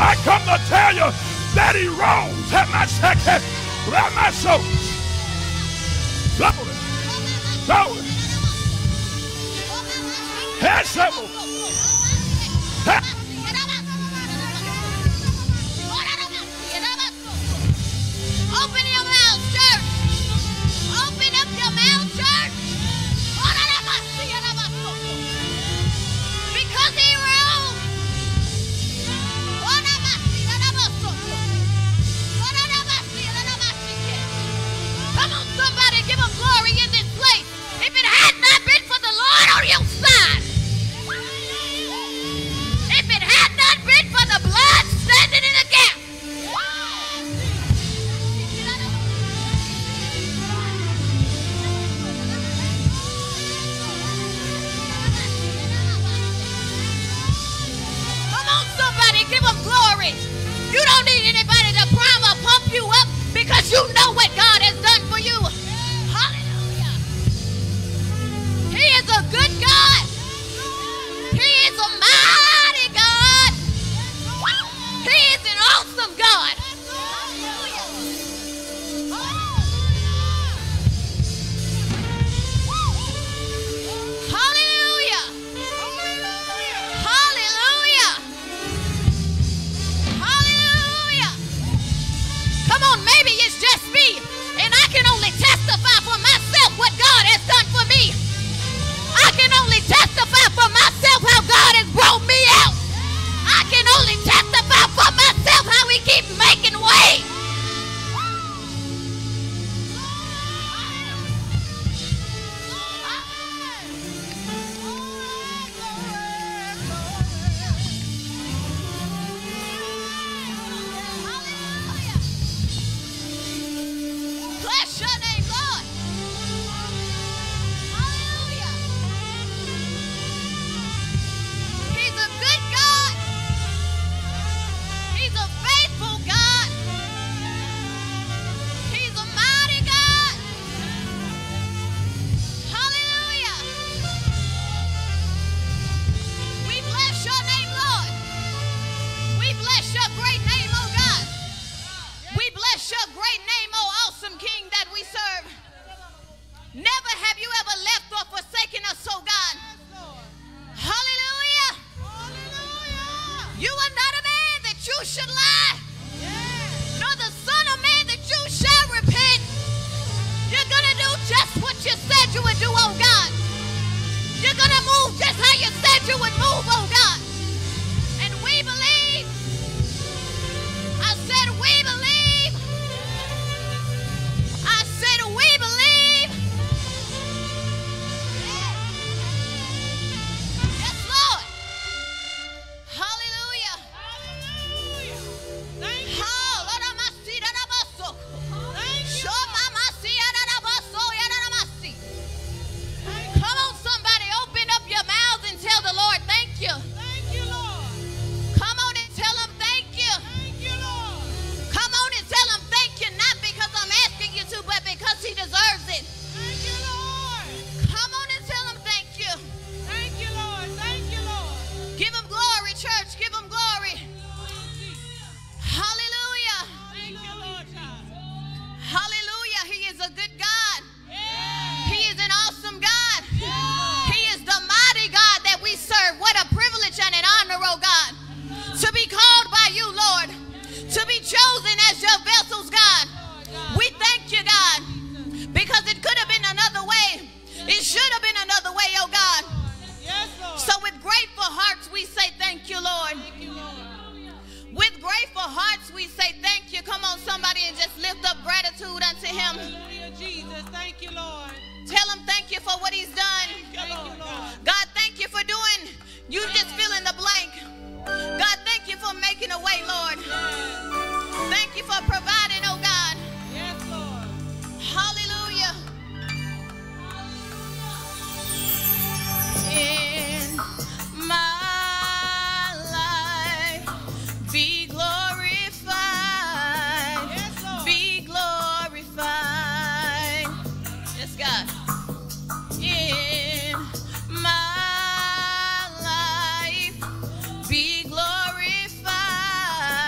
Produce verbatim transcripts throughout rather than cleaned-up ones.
I come to tell you that he rose. Have my second. Grab my soul. Glory. Glory. Head shovel. Open your mouth, church. Open up your mouth, church. Because he rose. Come on, somebody, give him glory in this place. If it had not been for the Lord on your side, if it had not been for the blood standing in the gap, come on, somebody, give him glory. You don't need anybody to prime or pump you up because you know what God has done for you. Hallelujah. He is a good God. He is a mighty God. He is an awesome God. Hallelujah. Hallelujah. Hallelujah. Come on, maybe it's just me, and I can only testify for myself what God has done for me. I can only testify for myself how God has brought me out. I can only testify for myself how he keeps making ways. Bless your name, Lord. Hallelujah. He's a good God. He's a faithful God. He's a mighty God. Hallelujah. We bless your name, Lord. We bless your great name, oh God. We bless your great name, oh awesome King that we serve. Never have you ever left or forsaken us, oh God. Hallelujah. You are not a man that you should lie, nor the son of man that you shall repent. You're going to do just what you said you would do, oh God. You're going to move just how you said you would move, oh God. And we believe. I said we believe. I said we believe. Yes, Lord. Hallelujah. Thank you. Come on, somebody, open up your mouths and tell the Lord thank you. Thank you, Lord. Come on and tell him thank you. Thank you, Lord. Come on and tell him thank you, not because I'm asking you to, but because he deserves it. Thank you, Lord. Come on and tell him thank you. Thank you, Lord. Thank you, Lord. Give him glory, church. Give him glory. Hallelujah. Thank you, Lord God. Hallelujah. He is a good God. Yeah. He is an awesome God. Yeah. He is the mighty God that we serve. What a privilege and an honor, oh God, to be called by you, Lord, to be chosen as your vessels, God. We thank you, God, because it could have been another way. It should have been another way, oh God. Yes, Lord. So with grateful hearts, we say thank you, Lord. Thank you, Lord. With grateful hearts, we say thank you. Come on, somebody, and just lift up gratitude unto him. Hallelujah, Jesus. Thank you, Lord. Tell him thank you for what he's done. Thank you, Lord. God, thank you for doing. You just fill in the blank. God, thank you for making a way, Lord. Yes. Thank you for providing, oh God. Yes, Lord. Hallelujah. In my life, be glorified. Yes, Lord. Be glorified. Yes, God. In my life, be glorified.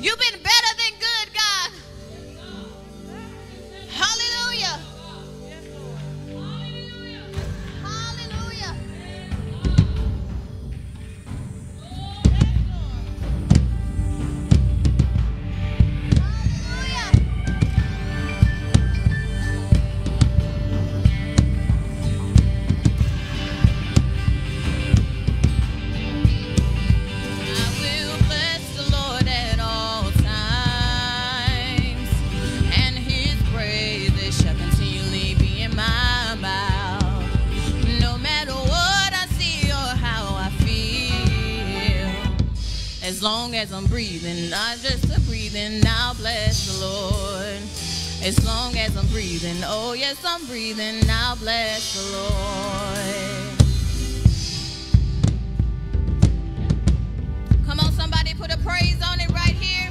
You've been better than good, God. Hallelujah. Hallelujah. As long as I'm breathing, not just a breathing, I'll bless the Lord. As long as I'm breathing, oh yes, I'm breathing, I'll bless the Lord. Come on, somebody put a praise on it right here.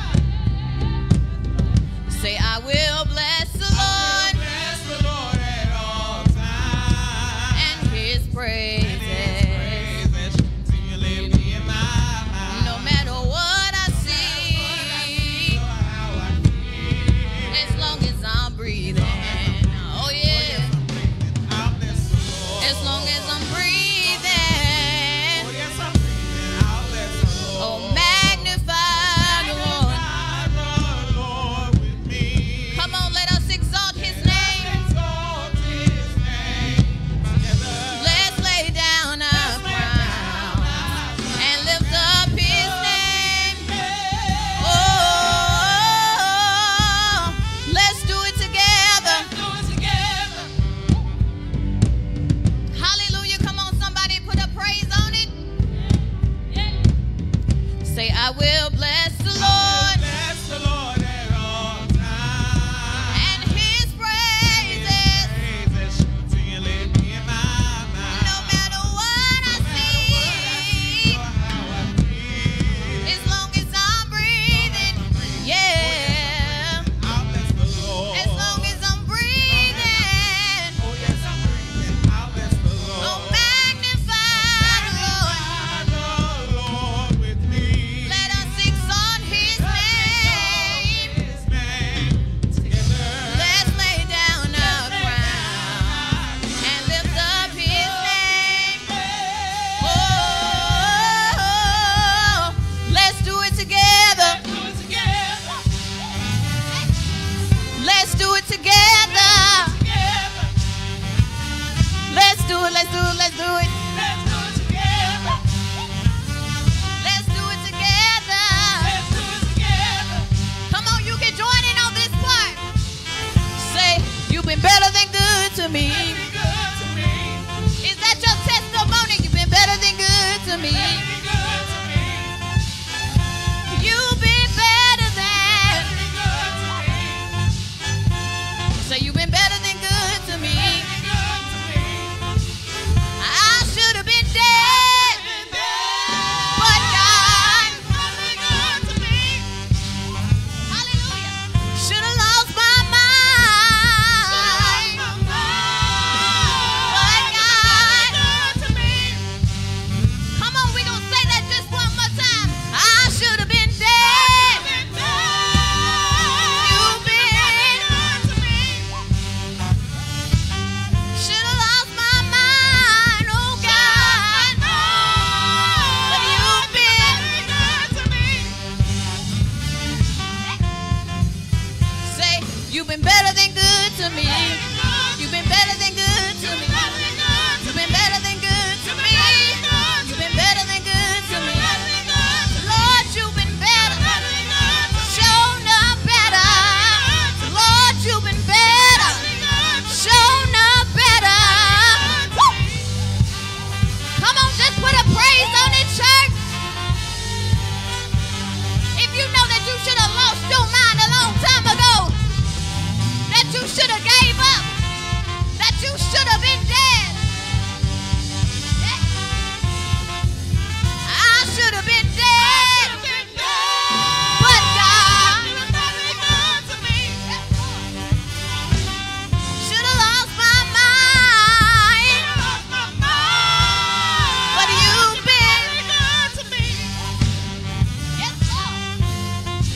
Say, I will bless the Lord, Bless the Lord at all times. and his praises. Praises continually be in my mouth. No matter what I see, How I feel. as long as I'm breathing. Oh yeah. I'll bless the Lord. As long as I'm Oh, breathing. yes, I'm breathing. I'll bless the Lord. Oh, magnify the Lord. Magnify the Lord with me. Come on, let us exalt his name. Exalt his name together. Let's lay down our crown and lift up his name. Oh, let's do it together. Do it together. Hallelujah. Come on, somebody put a praise on it. Say, I will bless the Lord, Bless the Lord at all times. and his praises. Praises shall continually be in my mouth. No matter what I see, How I feel. as long as I'm breathing, yeah. I'll bless the Lord. As long as I'm breathing, Oh, yes, I'm breathing. I'll bless the Lord. oh, magnify the Lord. Magnify the Lord with me. Let us exalt his name. His name together. Let's lay down our crown and lift up his name. Oh, let's do it together. Do it together. Let's do it together. Together. Let's do it, let's do it, let's do it. Let's do it together. Let's do it together. Let's do it together. Come on, you can join in on this part. Say, you've been better than good to me. Be good to me. Is that your testimony? You've been better than good to me. Be good to me. You've been better than. Be good to me. Say, you've been better than good to me. Be good to me. I should have been dead, but God, Be good to me. hallelujah, should have lost my mind. But God, Good to me. come on, we gonna say that just one more time. I should have been dead. You've been, should have lost my mind, oh God. But you've been, say, you've been better than good to me. You've been better than good to me. You've been better than good to me. You've been better than good to me. Lord, you've been better. Shown up better. Lord, you've been better. Shown up better. Woo! Come on, just put a praise on it, church. If you know that you should have lost your mind a long time ago, that you should have gave up, that you should have been dead. I should have been dead, but God should have lost my mind. But you've been, yes, Lord.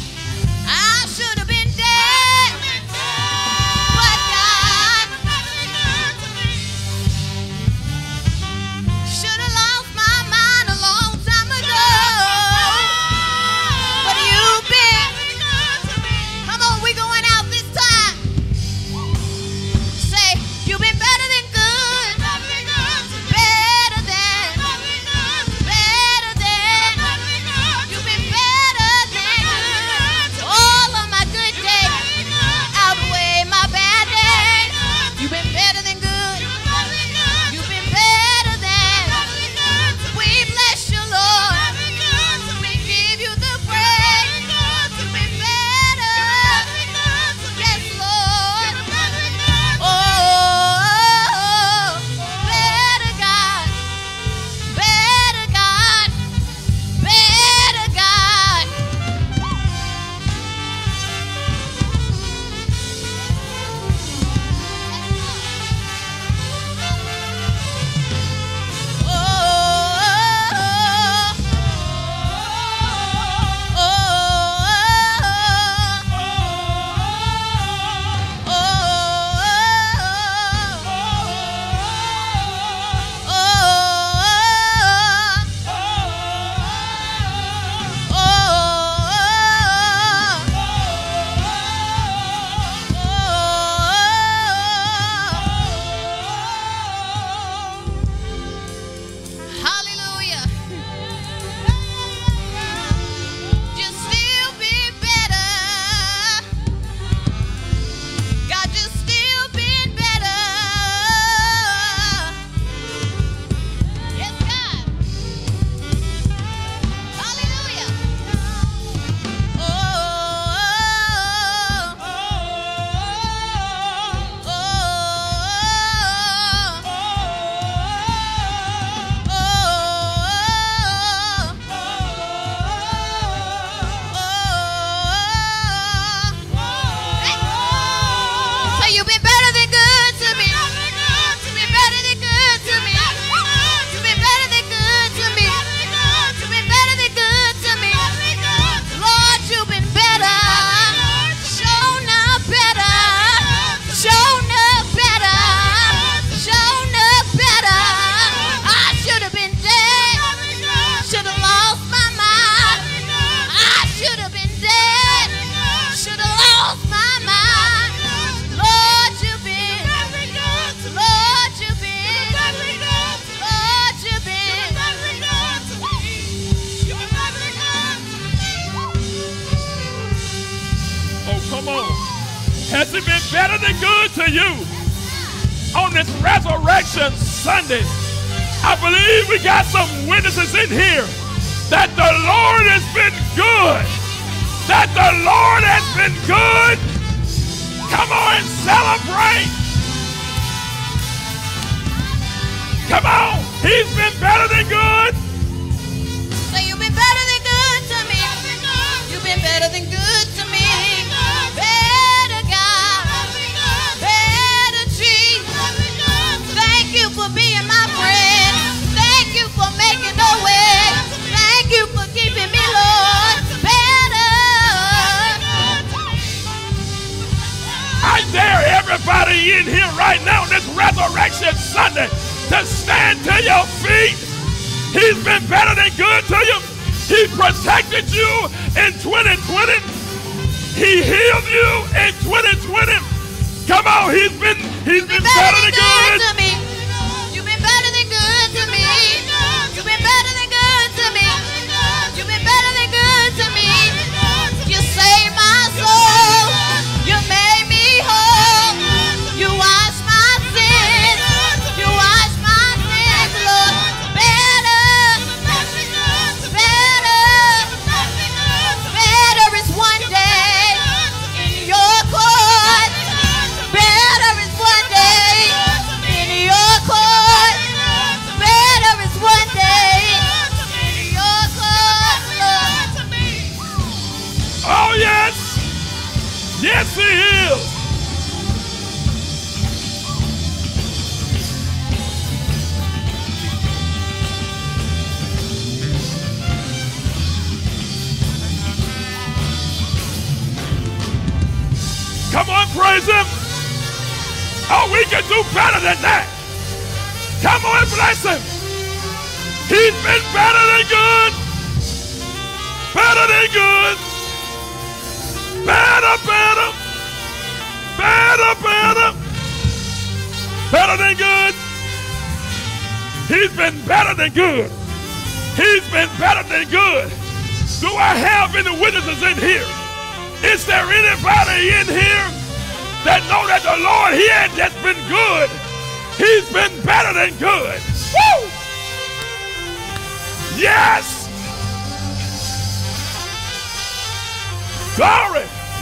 Come on. Has he been better than good to you? On this Resurrection Sunday, I believe we got some witnesses in here that the Lord has been good. That the Lord has been good. Come on and celebrate. Come on. He's been better than good. Say you've been better than good to me. You've been better than good to me. Better God. Better Jesus. Thank you for being my friend. Thank you for making a way. Thank you for keeping me, Lord. Better. I dare everybody in here right now on this Resurrection Sunday to stand to your feet. He's been better than good to you. He protected you in twenty twenty. He healed you in twenty twenty. Come on, he's been he's been better than good to me. You've been better than good to me. You've been better than good to me. You've been better than good to me. You saved my soul. You made me whole. You washed my sins. You washed my sins, Lord. Better. Better. Better is one day in your court. Better is one day in your court. Better is one day in your court, Lord. Oh, yes. Yes, he is. Come on, praise him. Oh, we can do better than that. Come on, bless him. He's been better than good. Better than good. Better, better. Better, better. Better than good. He's been better than good. He's been better than good. Do I have any witnesses in here? Is there anybody in here that know that the Lord, he ain't just been good. He's been better than good. Woo! Yes! Glory!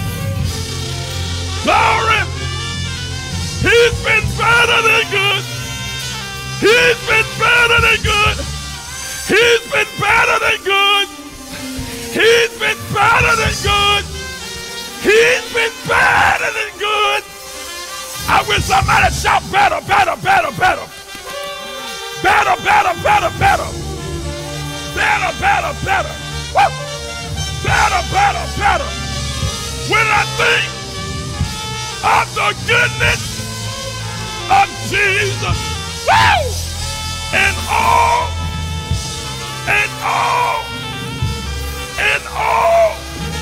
Glory! He's been better than good. He's been better than good. He's been better than good. He's been better than good. He's been better than good. I wish somebody shout better, better, better, better. Better, better, better, better. Better, better, better. Woo! Better, better, better. When I think of the goodness of Jesus, woo! And all, and all, and all.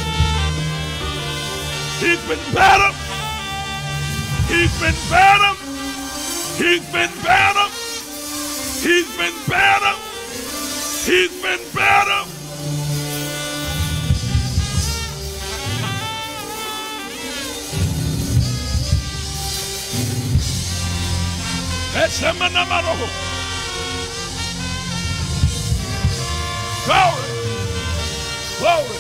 He's been better. He's been better. He's been better. He's been better. He's been better. That's him in the middle. Glory. Glory.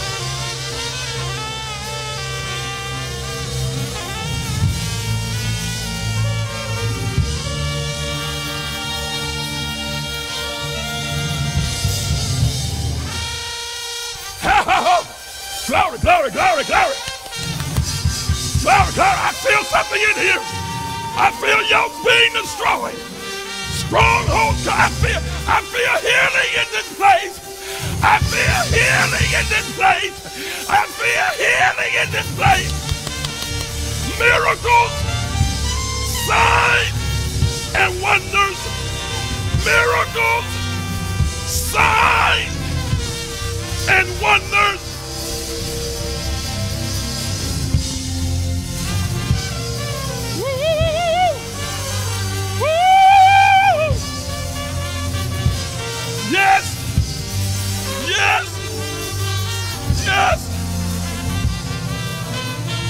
Glory, glory, glory, glory. Glory, glory. I feel something in here. I feel yokes being destroyed. Strongholds. I feel, I feel healing in this place. I feel healing in this place. I feel healing in this place. Miracles, signs, and wonders. Miracles, signs, and wonders. Yes! Yes! Yes!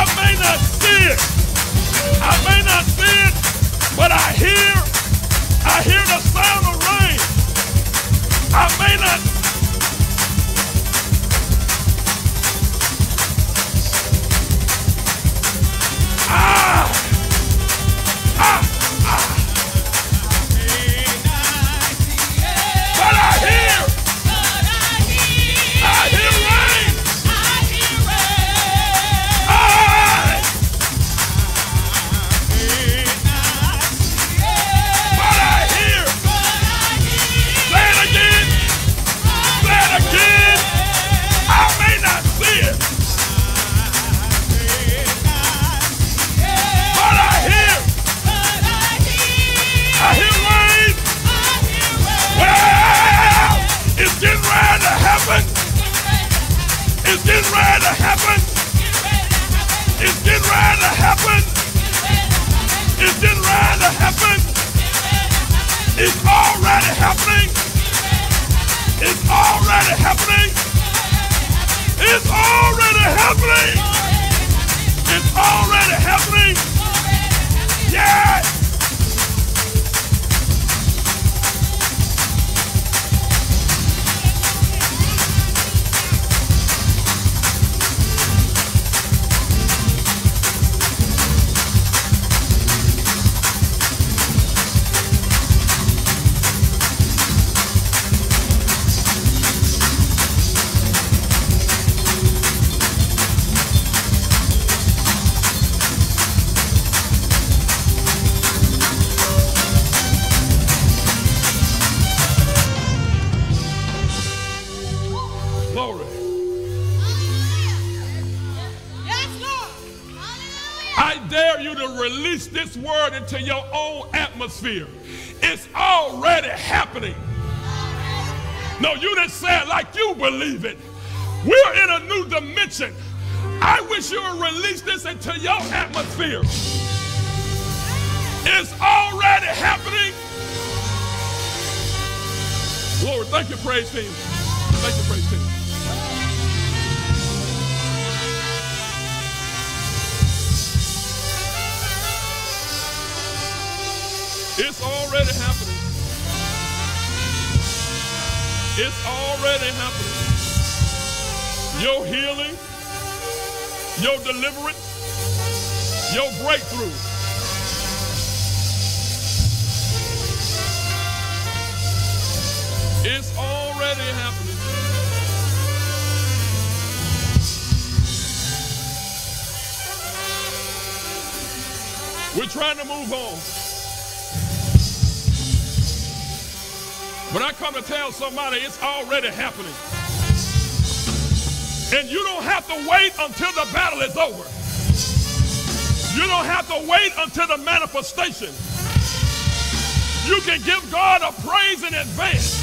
see it. I may not see it, but I hear, I hear the sound of rain. I may not. Ah, ah, ah. But I hear, I hear rain. I, but I hear. Say it again. Say it again. I may not see it, but I hear. I hear rain. Well, it's getting ready to happen. It's getting ready to happen. It's getting ready to happen. It's getting ready to happen. It's already happening. It's already happening. It's already happening. It's already happening. Yeah. Glory. Yes, Lord. I dare you to release this word into your own atmosphere. It's already happening. No, you didn't say it like you believe it. We're in a new dimension. I wish you would release this into your atmosphere. It's already happening. Lord, thank you, praise team. Thank you, praise team. It's already happening. It's already happening. Your healing, your deliverance, your breakthrough. It's already happening. We're trying to move on. But I come to tell somebody it's already happening. And you don't have to wait until the battle is over. You don't have to wait until the manifestation. You can give God a praise in advance.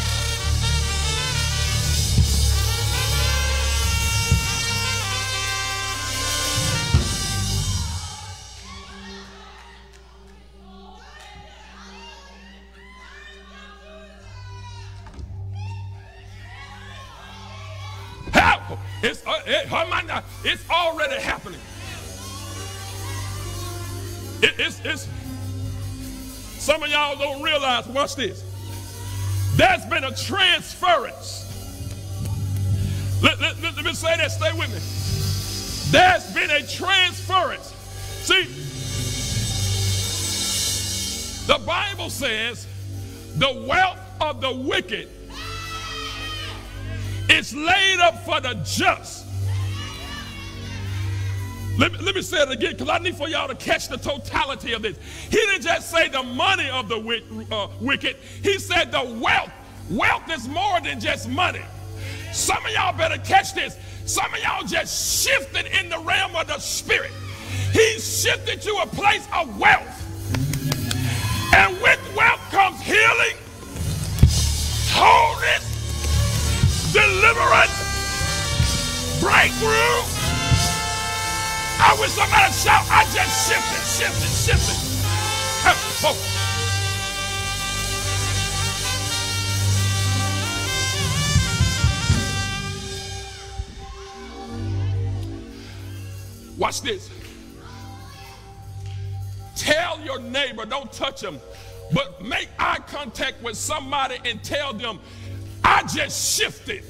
It's, uh, it, it's already happening. It, it's, it's, some of y'all don't realize, watch this. There's been a transference. Let, let, let, let me say that, stay with me. There's been a transference. See, the Bible says the wealth of the wicked it's laid up for the just. Let me, let me say it again because I need for y'all to catch the totality of this. He didn't just say the money of the wick, uh, wicked. He said the wealth. Wealth is more than just money. Some of y'all better catch this. Some of y'all just shifted in the realm of the spirit. He shifted to a place of wealth. And with wealth comes healing, wholeness, deliverance, breakthrough. I wish somebody shout, I just shifted, shifted, shifted. Oh. Watch this. tell your neighbor, don't touch them, but make eye contact with somebody and tell them, I just shifted.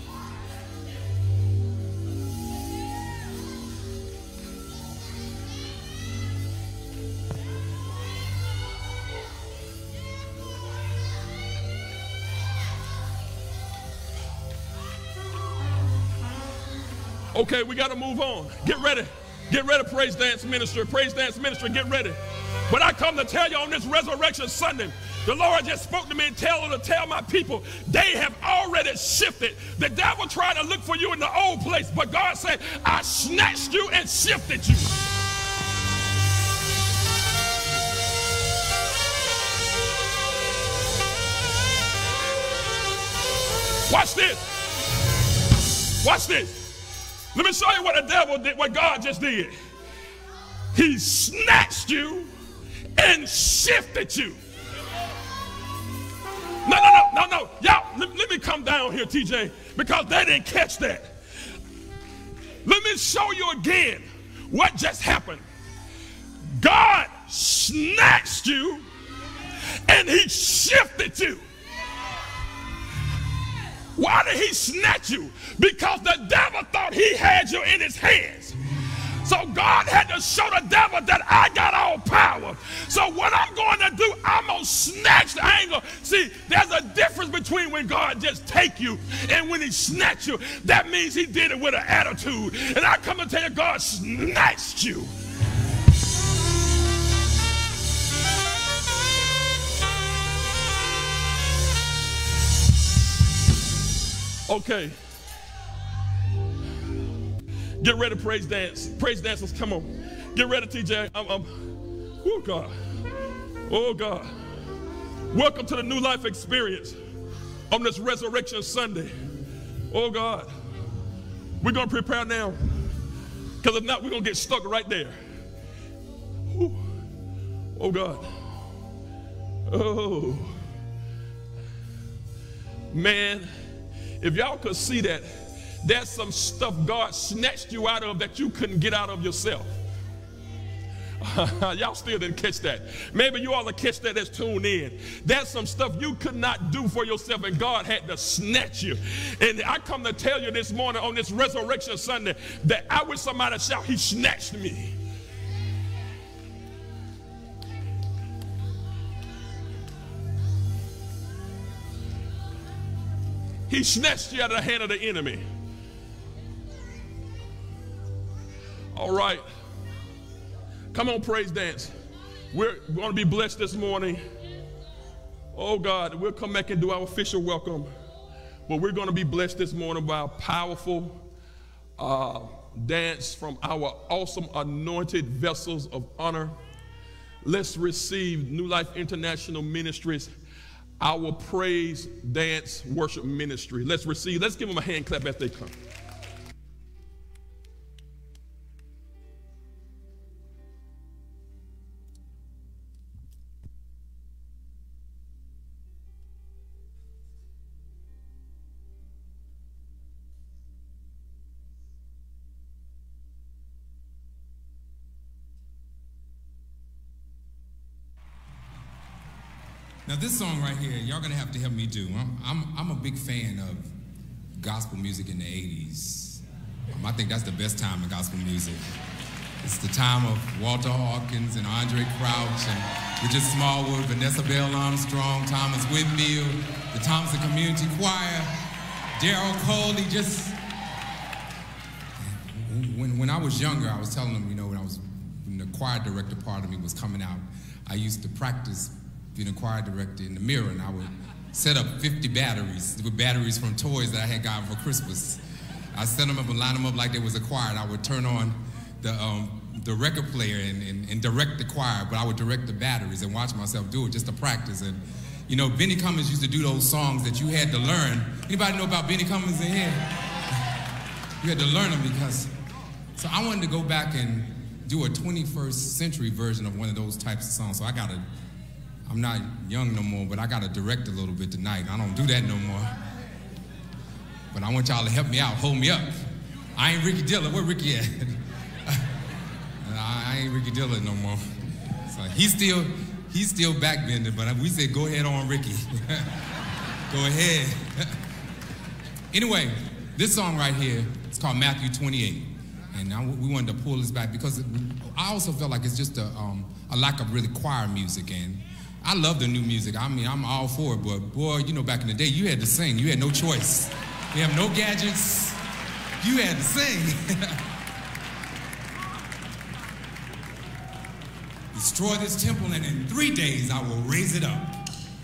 Okay, we got to move on. Get ready. Get ready, praise dance ministry. Praise dance ministry, get ready. But I come to tell you on this Resurrection Sunday, the Lord just spoke to me and tell to tell my people, they have already shifted. The devil tried to look for you in the old place, but God said, I snatched you and shifted you. Watch this. Watch this. Let me show you what the devil did, what God just did. He snatched you and shifted you. No, no, no, no, no. Y'all, let, let me come down here, T J, because they didn't catch that. Let me show you again what just happened. God snatched you and he shifted you. Why did he snatch you? Because the devil thought he had you in his hands. So God had to show the devil that I got all power. So what I'm going to do, I'm going to snatch the angle. See, there's a difference between when God just take you and when he snatch you. That means he did it with an attitude. And I come to tell you, God snatched you. Okay. Get ready, praise dance. Praise dancers, come on. Get ready, T J. I'm, I'm, oh, God. Oh, God. Welcome to the New Life Experience on this Resurrection Sunday. Oh, God. We're going to prepare now, because if not, we're going to get stuck right there. Ooh. Oh, God. Oh. Man. If y'all could see that, there's some stuff God snatched you out of that you couldn't get out of yourself. Y'all still didn't catch that. Maybe you all will catch that as tuned in. There's some stuff you could not do for yourself and God had to snatch you. And I come to tell you this morning on this Resurrection Sunday that I wish somebody shout, he snatched me. He snatched you out of the hand of the enemy. All right. Come on, praise dance. We're going to be blessed this morning. Oh, God, we'll come back and do our official welcome. But we're going to be blessed this morning by a powerful uh, dance from our awesome anointed vessels of honor. Let's receive New Life International Ministries, our praise dance worship ministry. Let's receive. Let's give them a hand clap as they come. Now this song right here, y'all gonna have to help me do. I'm, I'm, I'm a big fan of gospel music in the eighties. Um, I think that's the best time in gospel music. It's the time of Walter Hawkins and Andre Crouch and Richard Smallwood, Vanessa Bell Armstrong, Thomas Whitfield, the Thompson Community Choir, Daryl Coley. Just when, when I was younger, I was telling them, you know, when I was when the choir director part of me was coming out, I used to practice being a choir director in the mirror, and I would set up fifty batteries with batteries from toys that I had gotten for Christmas. I set them up and line them up like there was a choir, and I would turn on the um, the record player and, and, and direct the choir, but I would direct the batteries and watch myself do it just to practice. And you know, Benny Cummins used to do those songs that you had to learn. Anybody know about Benny Cummins in here? You had to learn them because, so I wanted to go back and do a twenty-first century version of one of those types of songs. So I got to, I'm not young no more, but I got to direct a little bit tonight. I don't do that no more. But I want y'all to help me out, hold me up. I ain't Ricky Dillard. Where Ricky at? I ain't Ricky Dillard no more. So Uh, he's still he's still backbending, but we said go ahead on, Ricky. Go ahead. Anyway, this song right here, it's called Matthew twenty-eight. And now we wanted to pull this back because it, I also felt like it's just a, um, a lack of really choir music. And I love the new music. I mean, I'm all for it, but boy, you know, back in the day, you had to sing. You had no choice. You have no gadgets. You had to sing. Destroy this temple, and in three days I will raise it up.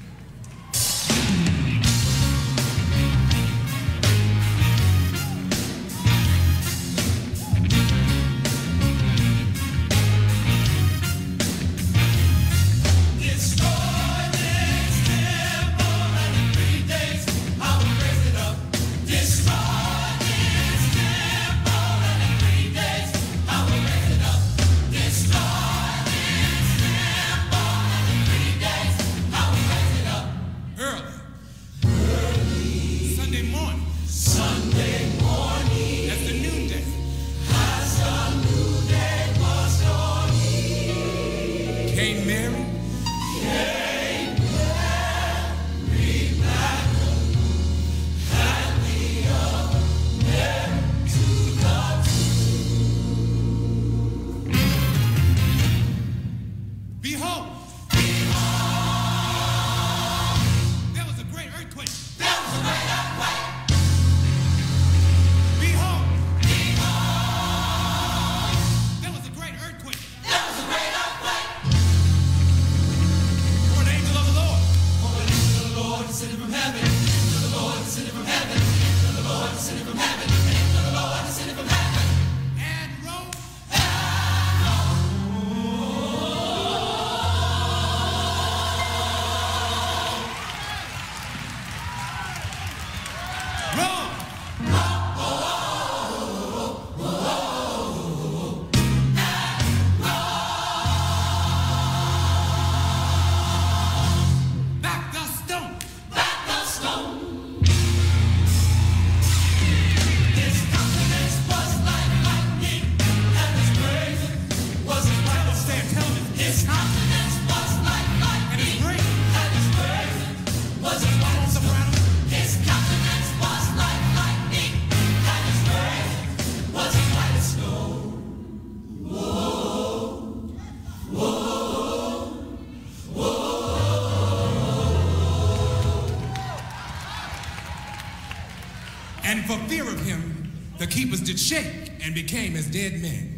And for fear of him, the keepers did shake and became as dead men.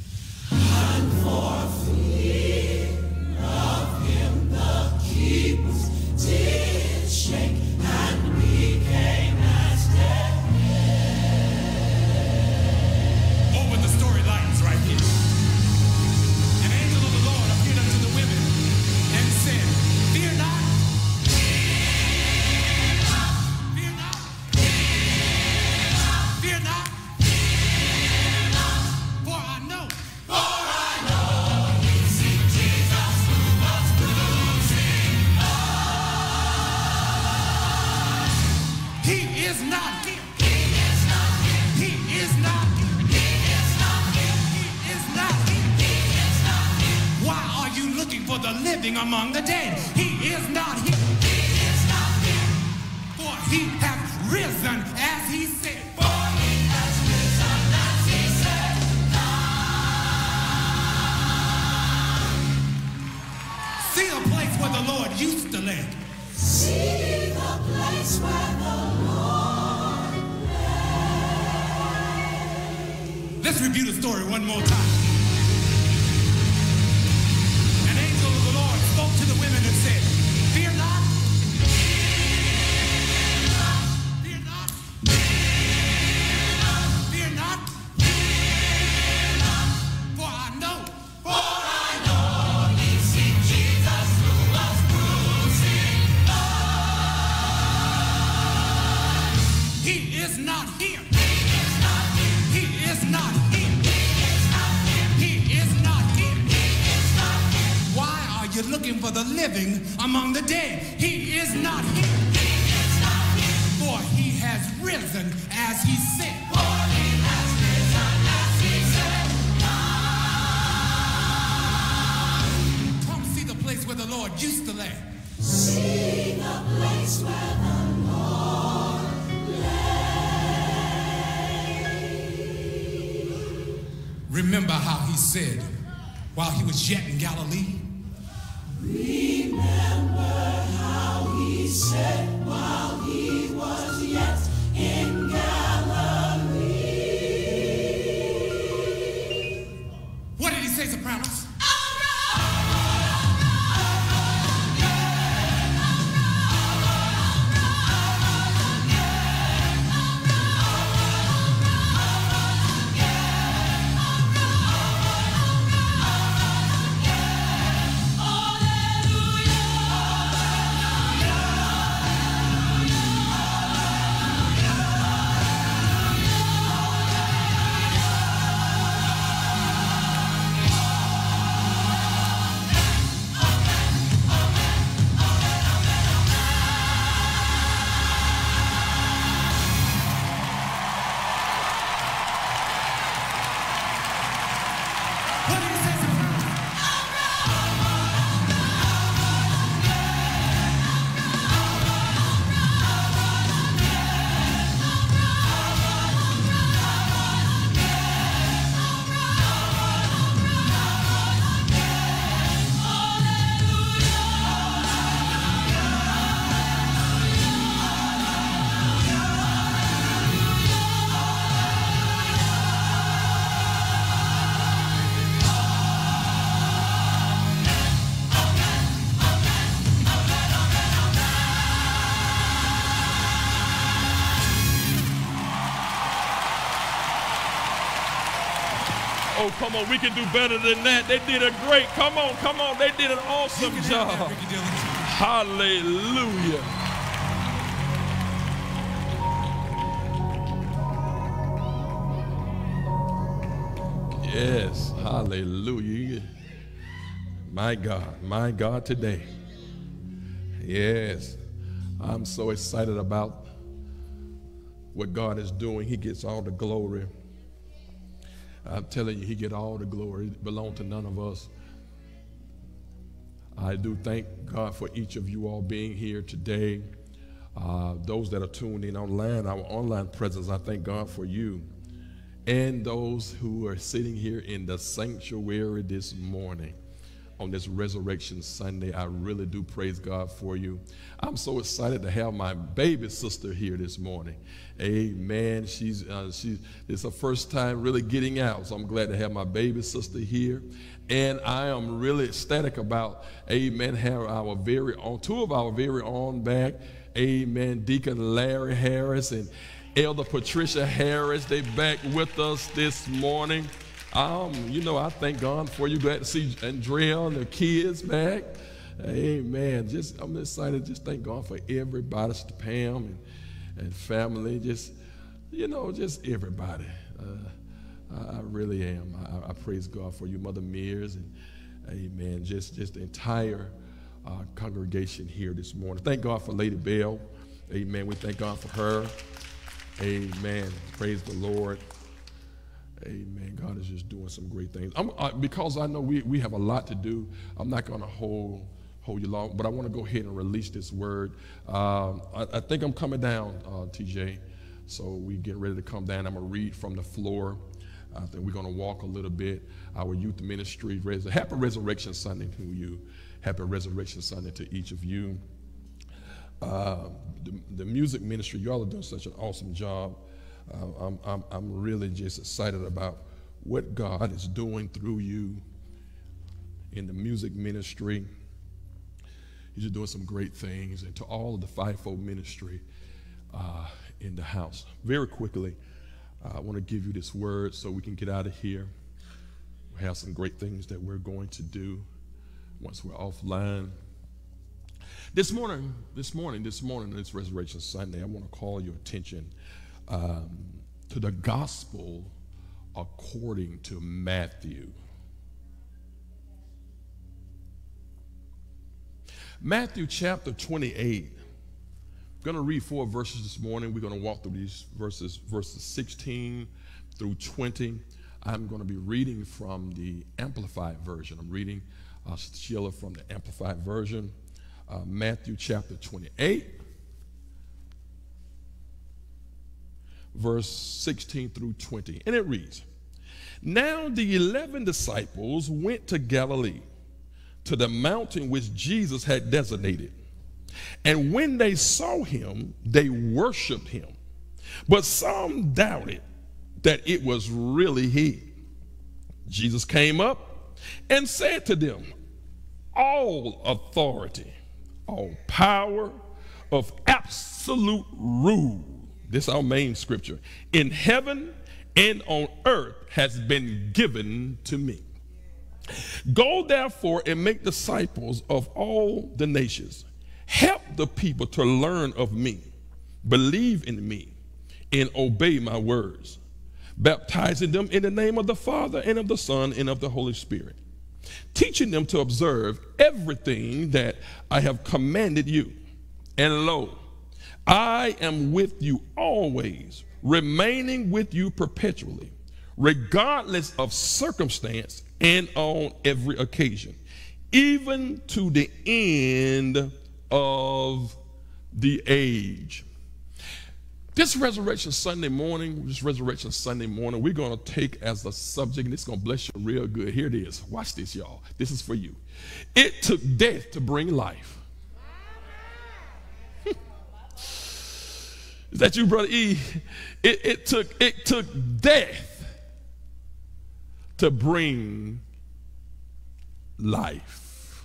And for fear of him, the keepers did shake and became as dead men. Over the storylines right here. An angel of the Lord appeared unto the women and said, fear not. Fear not. Fear not. For I know. For I know you see Jesus who was crucified. He is not here. He is not here. He is not here. He is not here. He is not here. He is not here. Why are you looking for the living among the dead? He is not here. He is not here. For he hath risen as he said. For he has risen as he said. See the place where the Lord used to live. See the place where the Lord lay. Let's review the story one more time. An angel of the Lord spoke to the women and said, fear not. Fear not. Fear not. For I know. For I know ye see Jesus who was crucified. He is not here. He is not here. He is not here. He is not here. He is not here. He is not here. Why are you looking for the living among the dead? He is not here. He is not here. For he has risen as he said. For he has risen as he said. Come remember how he said while he was yet in Galilee? Remember how he said while he was yet in Galilee. What did he say, Sopranos? Oh, come on, we can do better than that. They did a great, come on, come on, they did an awesome You can job. have that, Ricky Dillon. Hallelujah. Yes, hallelujah. My God, my God today. Yes, I'm so excited about what God is doing. He gets all the glory. I'm telling you, he get all the glory. It belongs to none of us. I do thank God for each of you all being here today. Uh, those that are tuned in online, our online presence, I thank God for you. And those who are sitting here in the sanctuary this morning on this Resurrection Sunday, I really do praise God for you. I'm so excited to have my baby sister here this morning. Amen. She's uh, she it's her first time really getting out, so I'm glad to have my baby sister here. And I am really ecstatic about, amen, have our very own, two of our very own back, amen, Deacon Larry Harris and Elder Patricia Harris. They back with us this morning. Um, you know, I thank God for you. Glad to see Andrea and the kids back. Amen. Just I'm excited. Just thank God for everybody, Sister Pam and, and family. Just, you know, just everybody. Uh, I, I really am. I, I praise God for you, Mother Mears, and amen. Just, just the entire uh, congregation here this morning. Thank God for Lady Bell. Amen. We thank God for her. Amen. Praise the Lord. Amen. God is just doing some great things. I'm, uh, because I know we, we have a lot to do, I'm not going to hold hold you long, but I want to go ahead and release this word. Um, I, I think I'm coming down, uh, T J, so we get ready to come down. I'm going to read from the floor. I think we're going to walk a little bit. Our youth ministry, res- Happy Resurrection Sunday to you. Happy Resurrection Sunday to each of you. Uh, the, the music ministry, y'all are doing such an awesome job. Uh, I'm, I'm, I'm really just excited about what God is doing through you in the music ministry. He's just doing some great things. And to all of the fivefold ministry uh, in the house. Very quickly, uh, I want to give you this word so we can get out of here. We have some great things that we're going to do once we're offline. This morning, this morning, this morning, this Resurrection Sunday, I want to call your attention um, to the gospel according to Matthew. Matthew chapter twenty-eight. I'm going to read four verses this morning. We're going to walk through these verses, verses sixteen through twenty. I'm going to be reading from the Amplified Version. I'm reading uh, Sheila from the Amplified Version. Uh, Matthew chapter twenty-eight, verse sixteen through twenty. And it reads, Now the eleven disciples went to Galilee, to the mountain which Jesus had designated. And when they saw him, they worshiped him. But some doubted that it was really he. Jesus came up and said to them, all authority, all power of absolute rule, this is our main scripture, in heaven and on earth has been given to me. Go therefore and make disciples of all the nations. Help the people to learn of me, believe in me, and obey my words, baptizing them in the name of the Father and of the Son and of the Holy Spirit, teaching them to observe everything that I have commanded you. And lo, I am with you always, remaining with you perpetually, regardless of circumstance and on every occasion, even to the end of the age. This Resurrection Sunday morning, this Resurrection Sunday morning, we're going to take as a subject, and it's going to bless you real good. Here it is. Watch this, y'all. This is for you. It took death to bring life. Is that you, Brother E? It, it, took, it took death to bring life.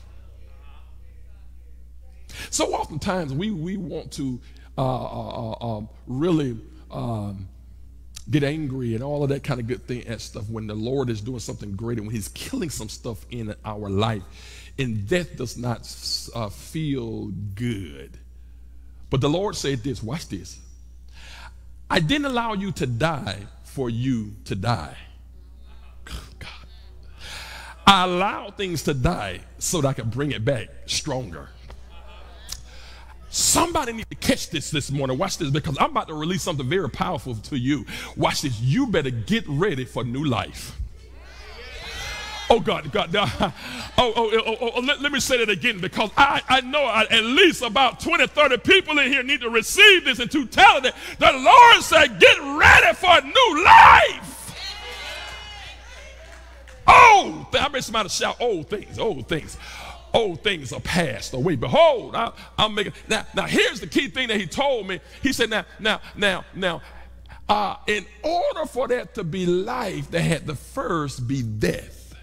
So oftentimes we, we want to uh, uh, uh, really um, get angry and all of that kind of good thing and stuff when the Lord is doing something great and when he's killing some stuff in our life. And death does not uh, feel good. But the Lord said this, watch this. I didn't allow you to die for you to die. God. I allowed things to die so that I could bring it back stronger. Somebody need to catch this this morning. Watch this, because I'm about to release something very powerful to you. Watch this. You better get ready for new life. Oh, God, God. Uh, oh, oh, oh, oh, oh let, let me say that again, because I, I know I, at least about twenty, thirty people in here need to receive this and to tell them the Lord said, get ready for new life. Oh, I bet somebody shout, old things, old things. Old things are passed away. Behold, I, I'm making now. Now, here's the key thing that he told me. He said, "Now, now, now, now, uh, in order for that to be life, there had to first be death.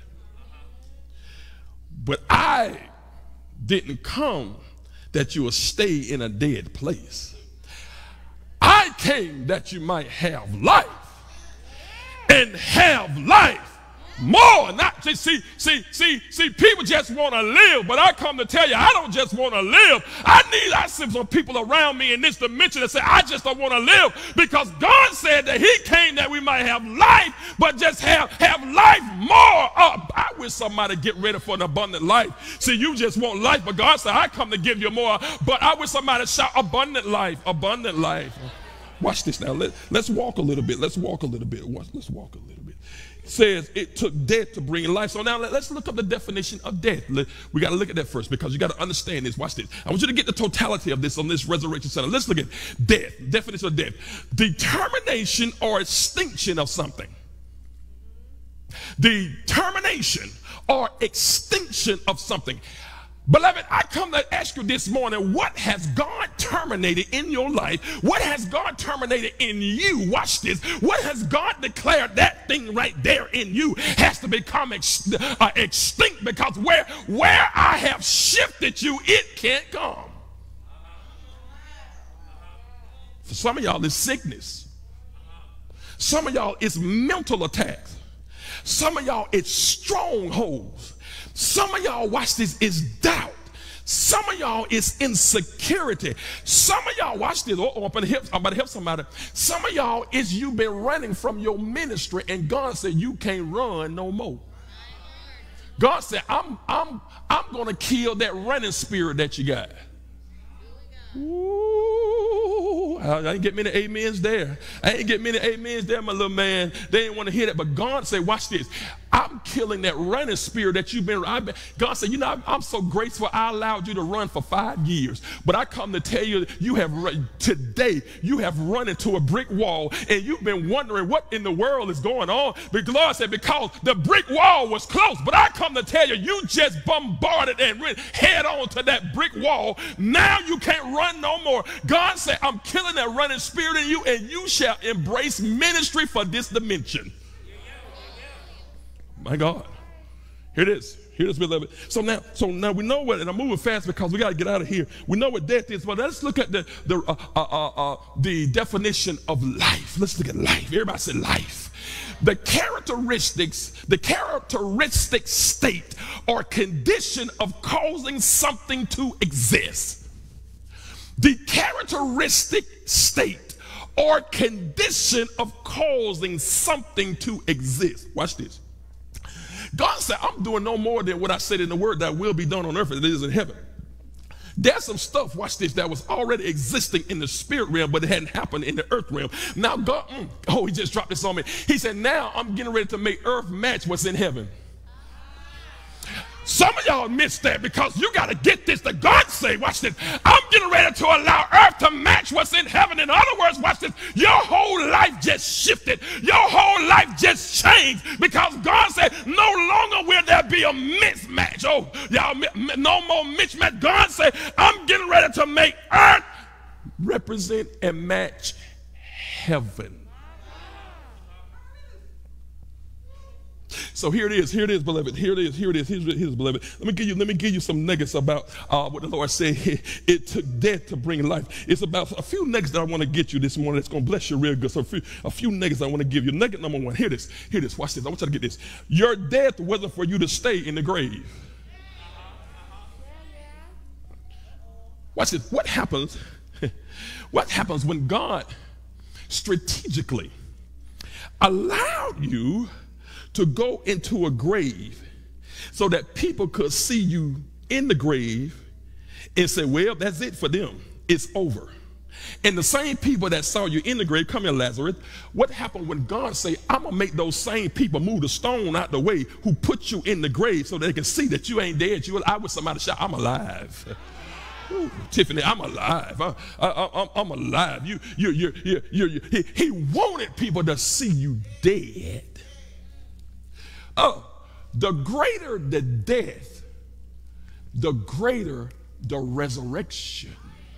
But I didn't come that you will stay in a dead place. I came that you might have life, and have life." More, not just see, see, see, see, people just want to live, but I come to tell you, I don't just want to live. I need, I see some people around me in this dimension that say, I just don't want to live, because God said that he came that we might have life, but just have, have life more. Uh, I wish somebody get ready for an abundant life. See, you just want life, but God said, I come to give you more, but I wish somebody shout abundant life, abundant life. Watch this now. Let, let's walk a little bit. Let's walk a little bit. Watch, let's walk a little bit. Says it took death to bring life. So now let, let's look up the definition of death. Let, we got to look at that first, because you got to understand this. Watch this. I want you to get the totality of this on this Resurrection Sunday. Let's look at death. Definition of death: determination or extinction of something. Determination or extinction of something. Beloved, I come to ask you this morning, what has God terminated in your life? What has God terminated in you? Watch this. What has God declared that thing right there in you has to become ex uh, extinct, because where, where I have shifted you, it can't come. For some of y'all, it's sickness. Some of y'all, it's mental attacks. Some of y'all, it's strongholds. Some of y'all, watch this, is doubt. Some of y'all is insecurity. Some of y'all, watch this, oh, I'm about to help, I'm about to help somebody. Some of y'all is you've been running from your ministry, and God said you can't run no more. God said, I'm, I'm, I'm going to kill that running spirit that you got. Ooh, I ain't get many amens there. I ain't get many amens there, my little man. They didn't want to hear that. But God said, watch this. I'm killing that running spirit that you've been, I've been. God said, you know, I'm, I'm so grateful I allowed you to run for five years. But I come to tell you, you have run, today, you have run into a brick wall and you've been wondering what in the world is going on. But the Lord said, because the brick wall was close. But I come to tell you, you just bombarded and went head on to that brick wall. Now you can't run no more. God said, I'm killing that running spirit in you, and you shall embrace ministry for this dimension. My God. Here it is. Here it is, beloved. So now, so now we know what, and I'm moving fast because we got to get out of here. We know what death is, but let's look at the the uh, uh, uh, uh, the definition of life. Let's look at life. Everybody say life. The characteristics, the characteristic state or condition of causing something to exist. The characteristic state or condition of causing something to exist. Watch this. God said, I'm doing no more than what I said in the word that will be done on earth as it is in heaven. There's some stuff, watch this, that was already existing in the spirit realm, but it hadn't happened in the earth realm. Now God, mm, oh, he just dropped this on me. He said, now I'm getting ready to make earth match what's in heaven. Some of y'all missed that because you got to get this. The God say, watch this, I'm getting ready to allow earth to match what's in heaven. In other words, watch this, your whole life just shifted. Your whole life just changed because God said, no longer will there be a mismatch. Oh, y'all, no more mismatch. God said, I'm getting ready to make earth represent and match heaven. So here it is, here it is, beloved. Here it is, here it is, here it is, beloved. Let me give you, let me give you some nuggets about uh, what the Lord said. It took death to bring life. It's about a few nuggets that I want to get you this morning. It's going to bless you real good. So a few, a few nuggets I want to give you. Nugget number one. Hear this. Hear this. Watch this. I want you to get this. Your death wasn't for you to stay in the grave. Watch this. What happens? What happens when God strategically allowed you to go into a grave so that people could see you in the grave and say, well, that's it for them. It's over. And the same people that saw you in the grave, come here, Lazarus, what happened when God say, I'm going to make those same people move the stone out the way who put you in the grave so they can see that you ain't dead. You, I wish somebody shout, I'm alive. Ooh, Tiffany, I'm alive. I, I, I, I'm alive. You, you, you, you, you, you, he, he wanted people to see you dead. Oh, the greater the death, the greater the resurrection.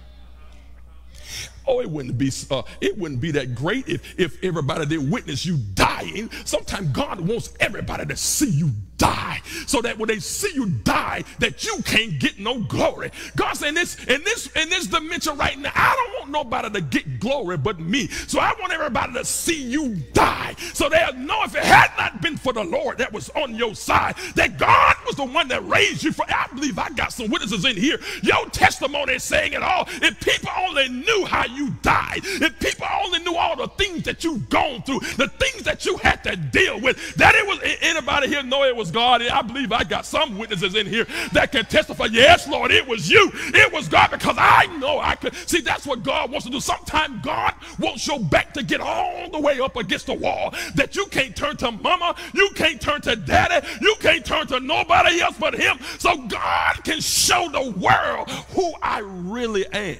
Oh, it wouldn't be uh, it wouldn't be that great if if everybody did witness you dying. Sometimes God wants everybody to see you die, so that when they see you die, that you can't get no glory. God said, in this in this in this dimension right now, I don't want nobody to get glory but me. So I want everybody to see you die, so they'll know if it had not been for the Lord that was on your side, that God was the one that raised you. For I believe I got some witnesses in here. Your testimony is saying it all. If people only knew how you died, if people only knew all the things that you've gone through, the things that you had to deal with, that it was, anybody here know it was God? I believe I got some witnesses in here that can testify, yes, Lord, it was you. It was God, because I know I could. See, that's what God wants to do. Sometimes God wants your back to get all the way up against the wall, that you can't turn to mama, you can't turn to daddy, you can't turn to nobody else but him, so God can show the world who I really am.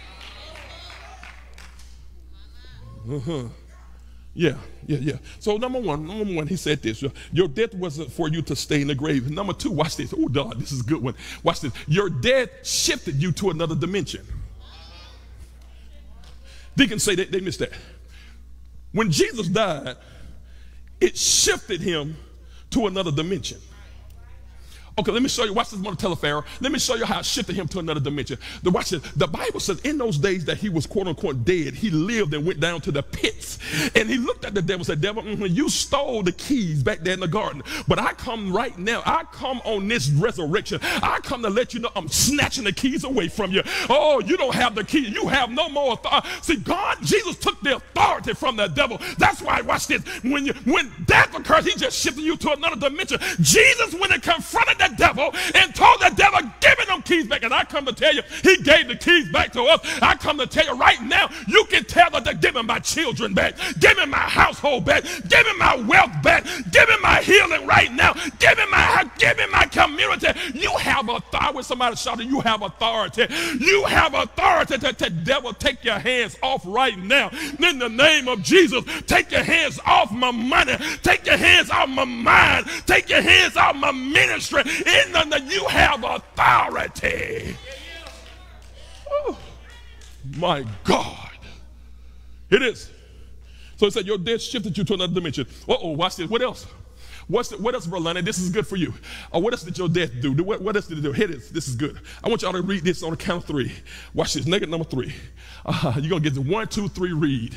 Uh-huh. Yeah, yeah, yeah. So number one, number one, he said this. Your death wasn't for you to stay in the grave. Number two, watch this. Oh, God, this is a good one. Watch this. Your death shifted you to another dimension. Deacons say that they missed that. When Jesus died, it shifted him to another dimension. Okay, let me show you. Watch this, Mother Telepharaoh. Let me show you how it shifted him to another dimension. The, watch this. The Bible says in those days that he was quote unquote dead, he lived and went down to the pits. And he looked at the devil and said, devil, mm-hmm, you stole the keys back there in the garden. But I come right now. I come on this resurrection. I come to let you know I'm snatching the keys away from you. Oh, you don't have the key. You have no more authority. See, God, Jesus took the authority from the devil. That's why, watch this. When, you, when death occurs, he just shifted you to another dimension. Jesus, when he confronted that that devil and told the devil, give me them keys back. And I come to tell you, he gave the keys back to us. I come to tell you right now, you can tell the devil, give me my children back. Give me my household back. Give me my wealth back. Give me my healing right now. Give me my, give me my community. You have authority. When somebody shouting, you have authority. You have authority to, to devil, take your hands off right now. In the name of Jesus, take your hands off my money. Take your hands off my mind. Take your hands off my ministry. In the, you have authority. Oh, my God. It is. So he said, your death shifted you to another dimension. Uh-oh, watch this. What else? What's the, what else, Berlana? This is good for you. Uh, what else did your death do? What, what else did it do? Here it is. This is good. I want y'all to read this on the count of three. Watch this. Nugget number three. Uh, you're going to get the one, two, three, read.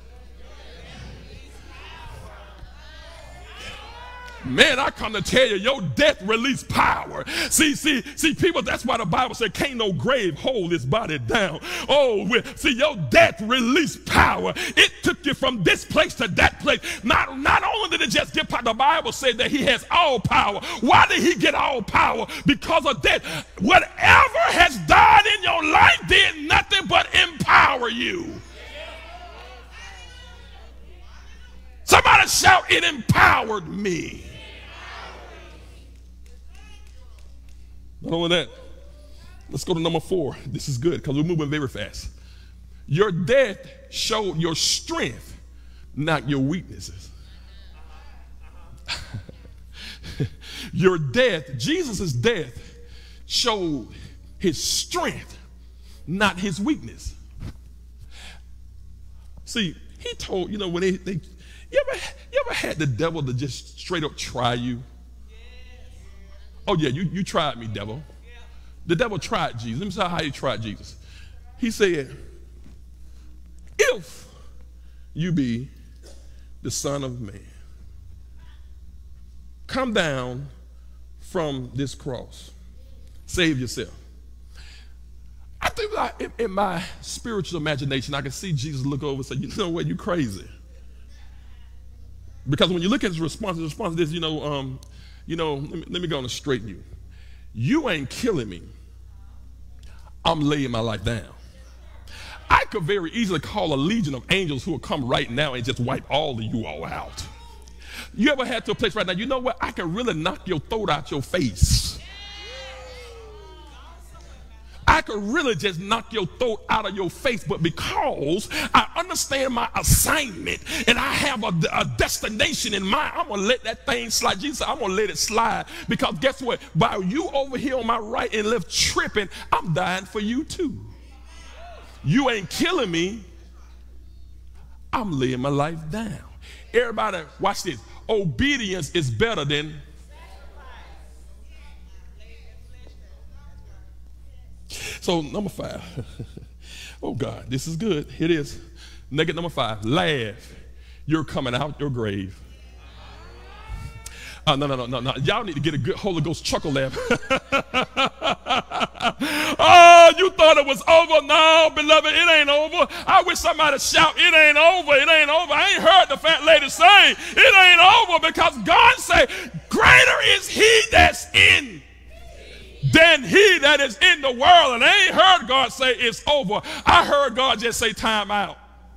Man, I come to tell you, your death released power. See, see, see, people, that's why the Bible said, can't no grave hold this body down. Oh, see, your death released power. It took you from this place to that place. Not, not only did it just get power, the Bible said that he has all power. Why did he get all power? Because of death. Whatever has died in your life did nothing but empower you. Somebody shout, it empowered me. Not only that, let's go to number four. This is good because we're moving very fast. Your death showed your strength, not your weaknesses. Your death, Jesus' death, showed his strength, not his weakness. See, he told, you know, when they, they you ever, you ever had the devil to just straight up try you? Oh, yeah, you, you tried me, devil. The devil tried Jesus. Let me tell you how he tried Jesus. He said, if you be the Son of Man, come down from this cross. Save yourself. I think I, in, in my spiritual imagination, I can see Jesus look over and say, you know what, you crazy. Because when you look at his response, his response is, you know, um, you know, let me, let me go on and straighten you. You ain't killing me. I'm laying my life down. I could very easily call a legion of angels who will come right now and just wipe all of you all out. You ever had to a place right now, you know what? I can really knock your throat out your face. I could really just knock your throat out of your face, but because I understand my assignment and I have a, a destination in mind, I'm going to let that thing slide. Jesus said, I'm going to let it slide because guess what? While you over here on my right and left tripping, I'm dying for you too. You ain't killing me. I'm laying my life down. Everybody, watch this. Obedience is better than So number five, oh God, this is good. Here it is. Nugget number five, laugh. You're coming out your grave. Uh, no, no, no, no, no. Y'all need to get a good Holy Ghost chuckle laugh. Oh, you thought it was over? No, beloved, it ain't over. I wish somebody shout, it ain't over, it ain't over. I ain't heard the fat lady say, it ain't over because God say, greater is he that's in than he that is in the world. And I ain't heard God say it's over. I heard God just say time out.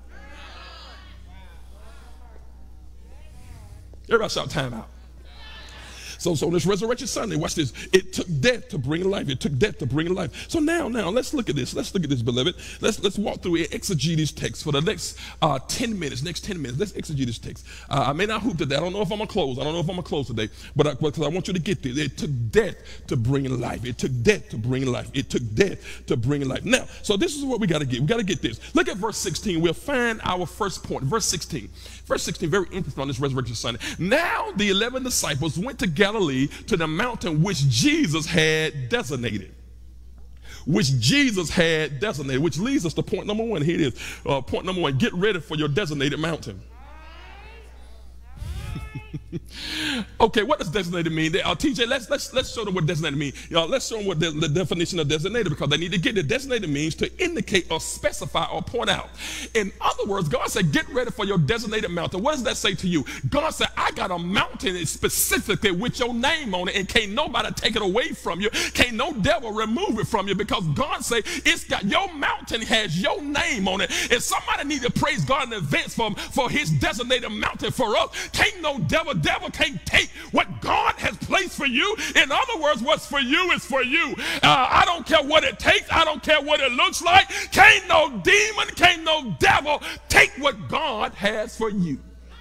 Everybody shout time out. So, so this Resurrection Sunday, watch this. It took death to bring life. It took death to bring life. So now, now, let's look at this. Let's look at this, beloved. Let's let's walk through and exegete this text for the next uh, ten minutes. Next ten minutes. Let's exegete this text. Uh, I may not hoop today. I don't know if I'm gonna close. I don't know if I'm gonna close today. But I, because I want you to get this. It took death to bring life. It took death to bring life. It took death to bring life. Now, so this is what we got to get. We got to get this. Look at verse sixteen. We'll find our first point. Verse sixteen. Verse sixteen. Very interesting on this Resurrection Sunday. Now the eleven disciples went to Galilee to the mountain which Jesus had designated. Which Jesus had designated. Which leads us to point number one. Here it is. Uh, point number one. Get ready for your designated mountain. Okay, what does designated mean? Uh, T J, let's let's let's show them what designated means. Y'all, let's show them what the, the definition of designated, because they need to get it. Designated means to indicate or specify or point out. In other words, God said, get ready for your designated mountain. What does that say to you? God said, I got a mountain specifically with your name on it, and can't nobody take it away from you. Can't no devil remove it from you, because God said it's got your mountain has your name on it. And somebody need to praise God in advance for, for his designated mountain for us. Can't no devil devil can't take what God has placed for you. In other words, what's for you is for you. Uh, I don't care what it takes. I don't care what it looks like. Can't no demon, can't no devil take what God has for you.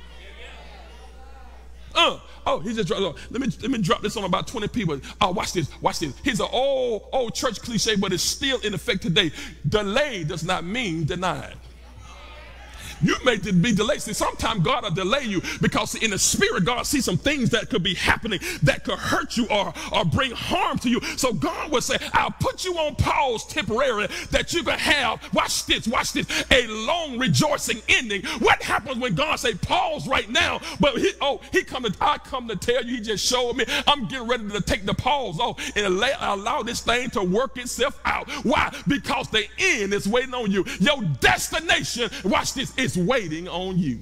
Uh, oh, he just dropped. Let me let me drop this on about twenty people. Oh, watch this, watch this. Here's an old old church cliche, but it's still in effect today. Delay does not mean denied. You may be delayed. See, sometimes God will delay you because in the spirit, God sees some things that could be happening that could hurt you or, or bring harm to you. So God will say, I'll put you on pause temporarily that you can have, watch this, watch this, a long rejoicing ending. What happens when God say pause right now? But he, oh, he come to, I come to tell you, he just showed me, I'm getting ready to take the pause off and allow, allow this thing to work itself out. Why? Because the end is waiting on you. Your destination, watch this, is waiting on you.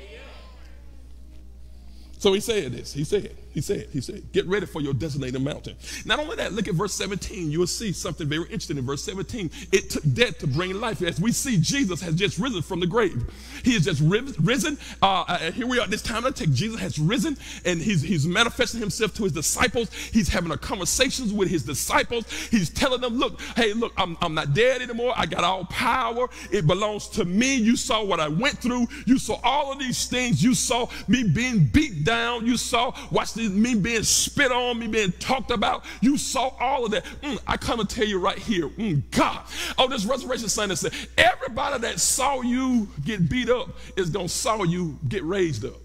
So he said this. He said, he said, he said, get ready for your designated mountain. Not only that, look at verse seventeen. You will see something very interesting in verse seventeen. It took death to bring life. As we see, Jesus has just risen from the grave. He has just risen. Uh, uh, here we are at this time. Let's take Jesus has risen, and he's, he's manifesting himself to his disciples. He's having a conversations with his disciples. He's telling them, look, hey, look, I'm, I'm not dead anymore. I got all power. It belongs to me. You saw what I went through. You saw all of these things. You saw me being beat down. You saw, watch this, me being spit on, me being talked about. You saw all of that. Mm, I come to tell you right here, mm, God. Oh, this Resurrection Sunday said, everybody that saw you get beat up is going to saw you get raised up.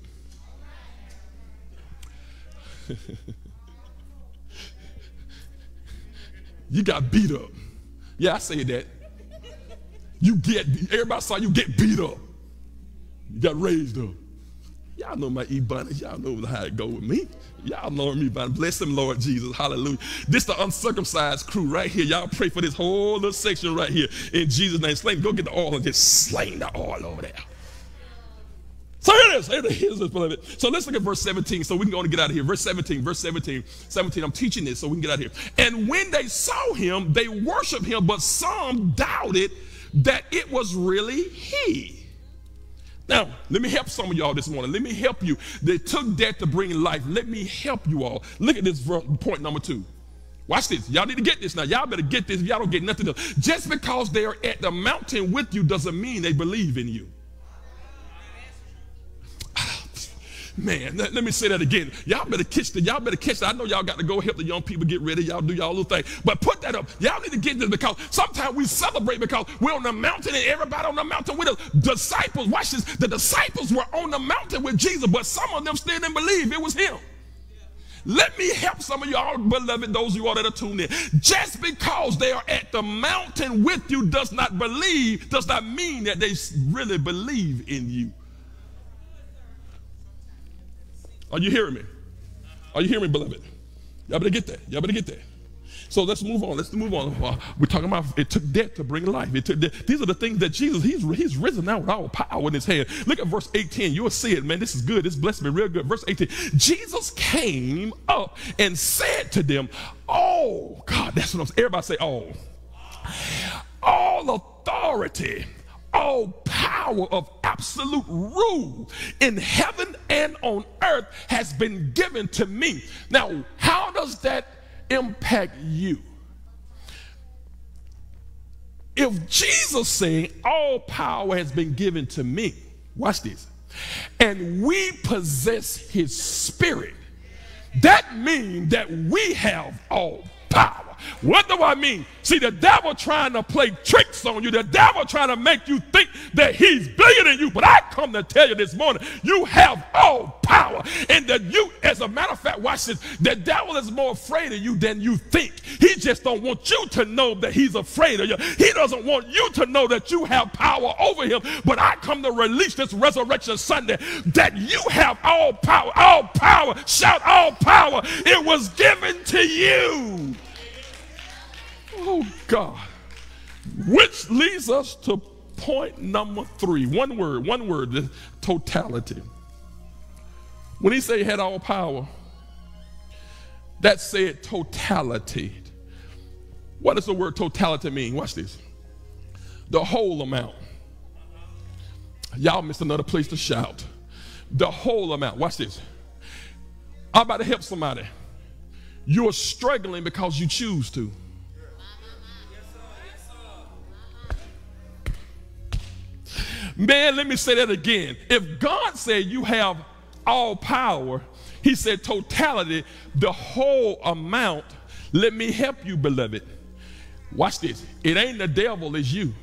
You got beat up. Yeah, I say that. You get, everybody saw you get beat up. You got raised up. Y'all know my Ebonics. Y'all know how it go with me. Y'all know me, Ebonics. Bless him, Lord Jesus. Hallelujah. This the uncircumcised crew right here. Y'all pray for this whole little section right here. In Jesus' name, slay. Go get the oil and just sling the oil over there. So here it is. Here it is, beloved. So let's look at verse seventeen so we can go on and get out of here. Verse seventeen, verse seventeen, seventeen. I'm teaching this so we can get out of here. And when they saw him, they worshiped him, but some doubted that it was really he. Now, let me help some of y'all this morning. Let me help you. They took death to bring life. Let me help you all. Look at this point number two. Watch this. Y'all need to get this now. Y'all better get this if y'all don't get nothing else. Just because they are at the mountain with you doesn't mean they believe in you. Man, let, let me say that again. Y'all better catch that. Y'all better catch that. I know y'all got to go help the young people get ready. Y'all do y'all little thing. But put that up. Y'all need to get this, because sometimes we celebrate because we're on the mountain and everybody on the mountain with us. Disciples, watch this. The disciples were on the mountain with Jesus, but some of them still didn't believe it was him. Let me help some of y'all, beloved, those of you all that are tuned in. Just because they are at the mountain with you does not believe, does not mean that they really believe in you. Are you hearing me? Are you hearing me, beloved? Y'all better get that. Y'all better get that. So let's move on. Let's move on. Uh, we're talking about it took death to bring life. It took death. These are the things that Jesus, he's, he's risen now with all power in his hand. Look at verse eighteen. You'll see it, man. This is good. This blessed me real good. Verse eighteen. Jesus came up and said to them, oh, God, that's what I'm saying. Everybody say, oh. All authority, all power of absolute rule in heaven and on earth has been given to me. Now, how does that impact you? If Jesus saying all power has been given to me, watch this, and we possess his spirit, that means that we have all power. What do I mean? See, the devil trying to play tricks on you. The devil trying to make you think that he's bigger than you. But I come to tell you this morning, you have all power. And that you, as a matter of fact, watch this, the devil is more afraid of you than you think. He just don't want you to know that he's afraid of you. He doesn't want you to know that you have power over him. But I come to release this Resurrection Sunday that you have all power. All power. Shout all power. It was given to you. Oh, God. Which leads us to point number three. One word, one word, the totality. When he said he had all power, that said totality. What does the word totality mean? Watch this. The whole amount. Y'all missed another place to shout. The whole amount. Watch this. I'm about to help somebody. You're struggling because you choose to. Man, let me say that again. If God said you have all power, he said totality, the whole amount. Let me help you, beloved. Watch this. It ain't the devil, it's you.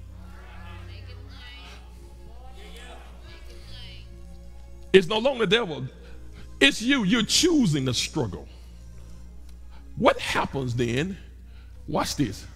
It's no longer the devil. It's you. You're choosing the struggle. What happens then? Watch this.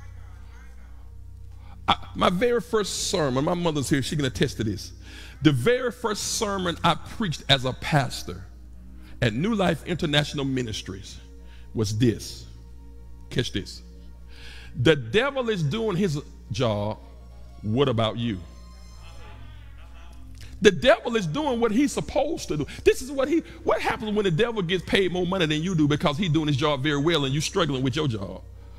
I, my very first sermon, my mother's here, she can attest to this. The very first sermon I preached as a pastor at New Life International Ministries was this. Catch this. The devil is doing his job. What about you? The devil is doing what he's supposed to do. This is what he, what happens when the devil gets paid more money than you do because he's doing his job very well and you're struggling with your job?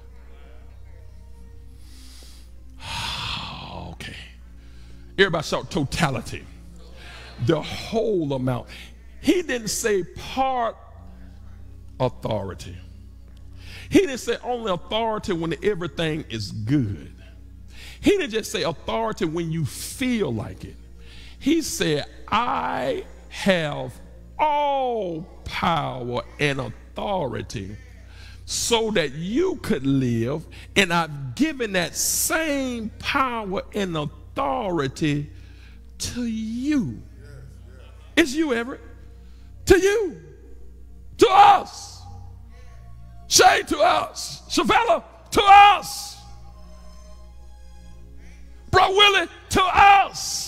Okay. Everybody shout totality. The whole amount. He didn't say part authority. He didn't say only authority when everything is good. He didn't just say authority when you feel like it. He said, I have all power and authority so that you could live, and I've given that same power and authority to you. It's you, Everett. To you. To us. Shay, to us. Shavella, to us. Bro Willie, to us.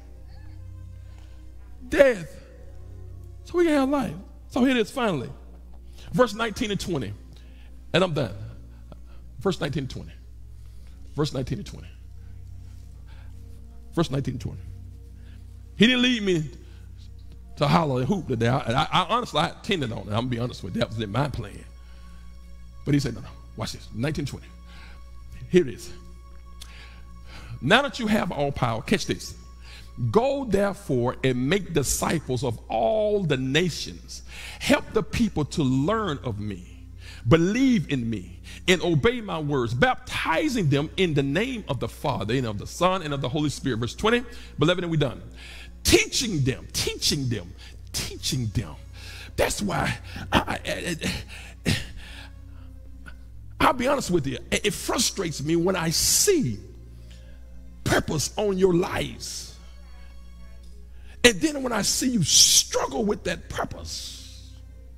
Death, so we can have life. So here it is finally. Verse nineteen and twenty. And I'm done. Verse nineteen and twenty. Verse nineteen and twenty. Verse nineteen and twenty. He didn't lead me to holler and hoop today. I, I, I honestly, I tended on it. I'm going to be honest with you. That was in my plan. But he said, no, no, watch this. nineteen twenty. Here it is. Now that you have all power, catch this. Go therefore and make disciples of all the nations. Help the people to learn of me, believe in me, and obey my words, baptizing them in the name of the Father and of the Son and of the Holy Spirit. Verse twenty, beloved, and we're done. Teaching them, teaching them, teaching them. That's why I, I, I, I'll be honest with you. It frustrates me when I see purpose on your lives. And then when I see you struggle with that purpose,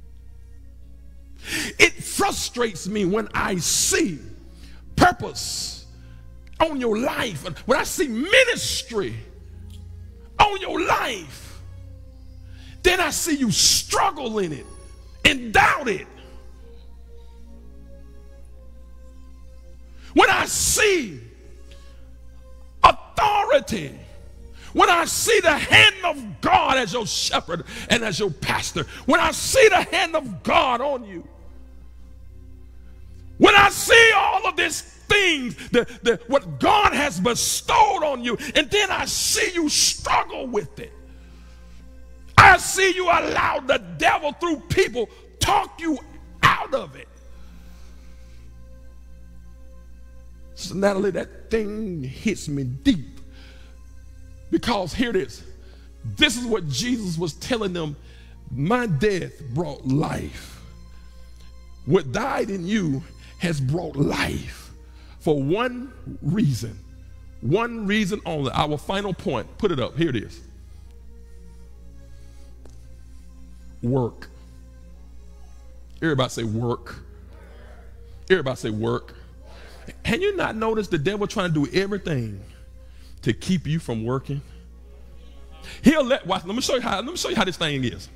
it frustrates me when I see purpose on your life. And when I see ministry on your life, then I see you struggle in it and doubt it. When I see authority, when I see the hand of God as your shepherd and as your pastor, when I see the hand of God on you, when I see all of these things, the, the, what God has bestowed on you, and then I see you struggle with it. I see you allow the devil through people talk you out of it. So Natalie, that thing hits me deep. Because here it is. This is what Jesus was telling them. My death brought life. What died in you has brought life for one reason. One reason only. Our final point. Put it up. Here it is. Work. Everybody say work. Everybody say work. Have you not noticed the devil trying to do everything to keep you from working? He'll let, watch, let me show you how, let me show you how this thing is.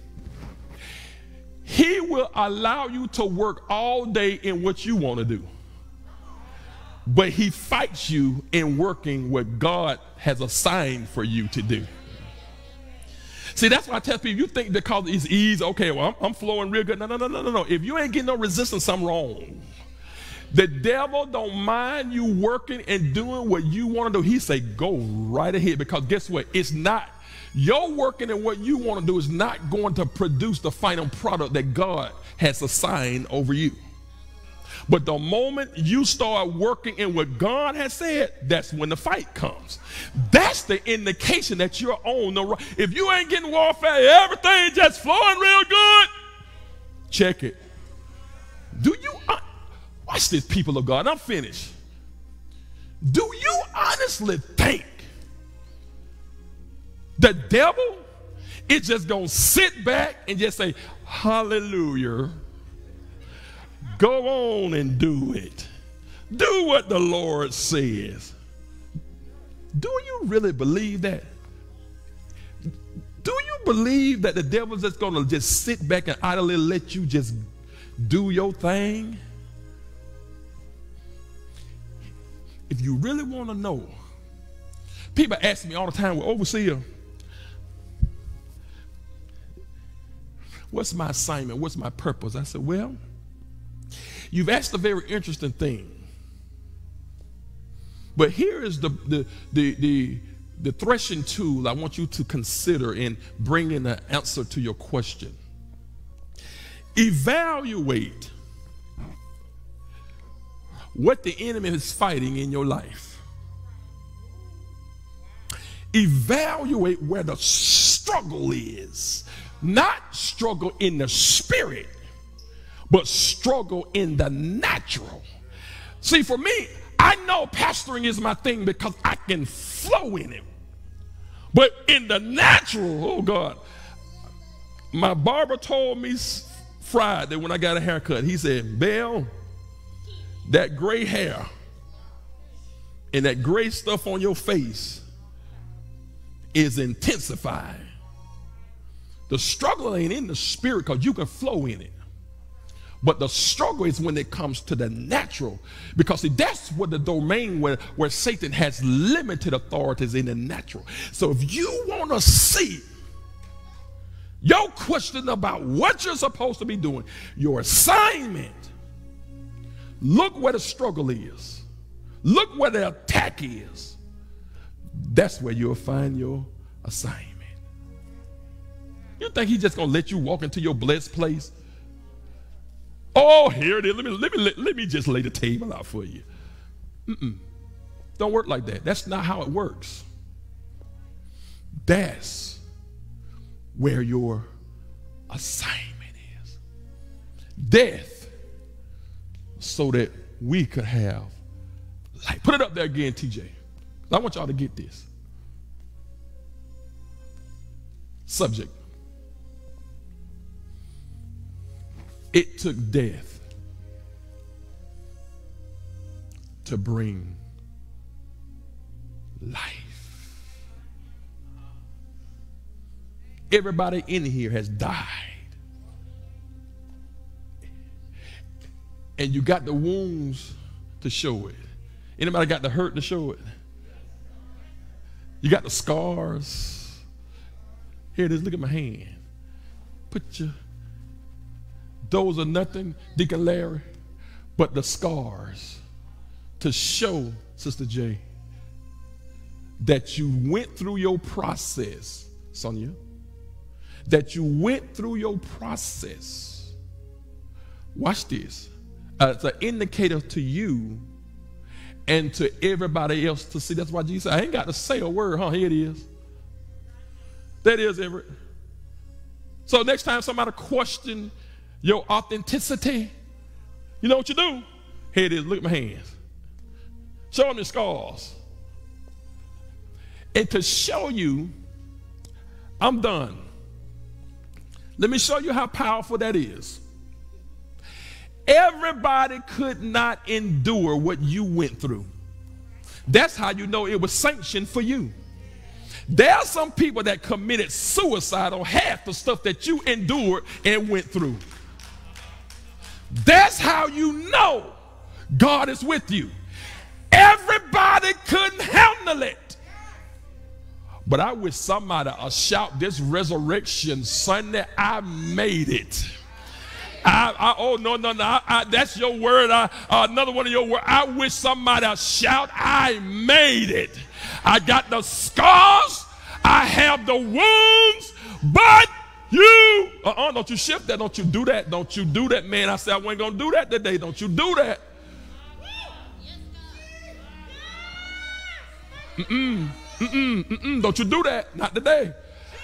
He will allow you to work all day in what you want to do. But he fights you in working what God has assigned for you to do. See, that's why I tell people, you think because it's easy, okay, well, I'm, I'm flowing real good. No, no, no, no, no, no. If you ain't getting no resistance, something wrong. The devil don't mind you working and doing what you want to do. He say, go right ahead, because guess what? It's not, your working and what you want to do is not going to produce the final product that God has assigned over you. But the moment you start working in what God has said, that's when the fight comes. That's the indication that you're on the right. If you ain't getting warfare, everything just flowing real good, check it. Do you, uh, watch this, people of God, I'm finished. Do you honestly think the devil is just going to sit back and just say, hallelujah? Go on and do it. Do what the Lord says. Do you really believe that? Do you believe that the devil's just going to just sit back and idly let you just do your thing? If you really want to know, people ask me all the time, well, overseer, what's my assignment? What's my purpose? I said, well, you've asked a very interesting thing. But here is the, the, the, the, the threshing tool I want you to consider in bringing an answer to your question. Evaluate what the enemy is fighting in your life. Evaluate where the struggle is. Not struggle in the spirit, but struggle in the natural. See, for me, I know pastoring is my thing because I can flow in it. But in the natural, oh God, my barber told me Friday when I got a haircut, he said, Bell, that gray hair and that gray stuff on your face is intensifying. The struggle ain't in the spirit because you can flow in it. But the struggle is when it comes to the natural, because see, that's what the domain where, where Satan has limited authorities in the natural. So if you want to see your question about what you're supposed to be doing, your assignment, look where the struggle is. Look where the attack is. That's where you'll find your assignment. You think he's just going to let you walk into your blessed place? Oh, here it is. Let me, let me, let, let me just lay the table out for you. Mm-mm. Don't work like that. That's not how it works. That's where your assignment is. Death, so that we could have life. Put it up there again, T J. I want y'all to get this. Subject. It took death to bring life. Everybody in here has died. And you got the wounds to show it. Anybody got the hurt to show it? You got the scars. Here it is, look at my hand. Put your, those are nothing, Deacon Larry, but the scars to show, Sister J, that you went through your process, Sonia, that you went through your process. Watch this. Uh, it's an indicator to you and to everybody else to see. That's why Jesus said, I ain't got to say a word, huh? Here it is. That is, Everett. So next time somebody question your authenticity, you know what you do? Here it is. Look at my hands. Show them the scars. And to show you, I'm done. Let me show you how powerful that is. Everybody could not endure what you went through. That's how you know it was sanctioned for you. There are some people that committed suicide on half the stuff that you endured and went through. That's how you know God is with you. Everybody couldn't handle it. But I wish somebody will shout this Resurrection Sunday, I made it. I, I, oh, no, no, no. I, I, that's your word. I, uh, another one of your words. I wish somebody will shout, I made it. I got the scars. I have the wounds. But you, uh-uh, don't you shift that. Don't you do that. Don't you do that, man. I said I wasn't going to do that today. Don't you do that. Mm-mm, mm-mm, mm-mm. Don't you do that. Not today.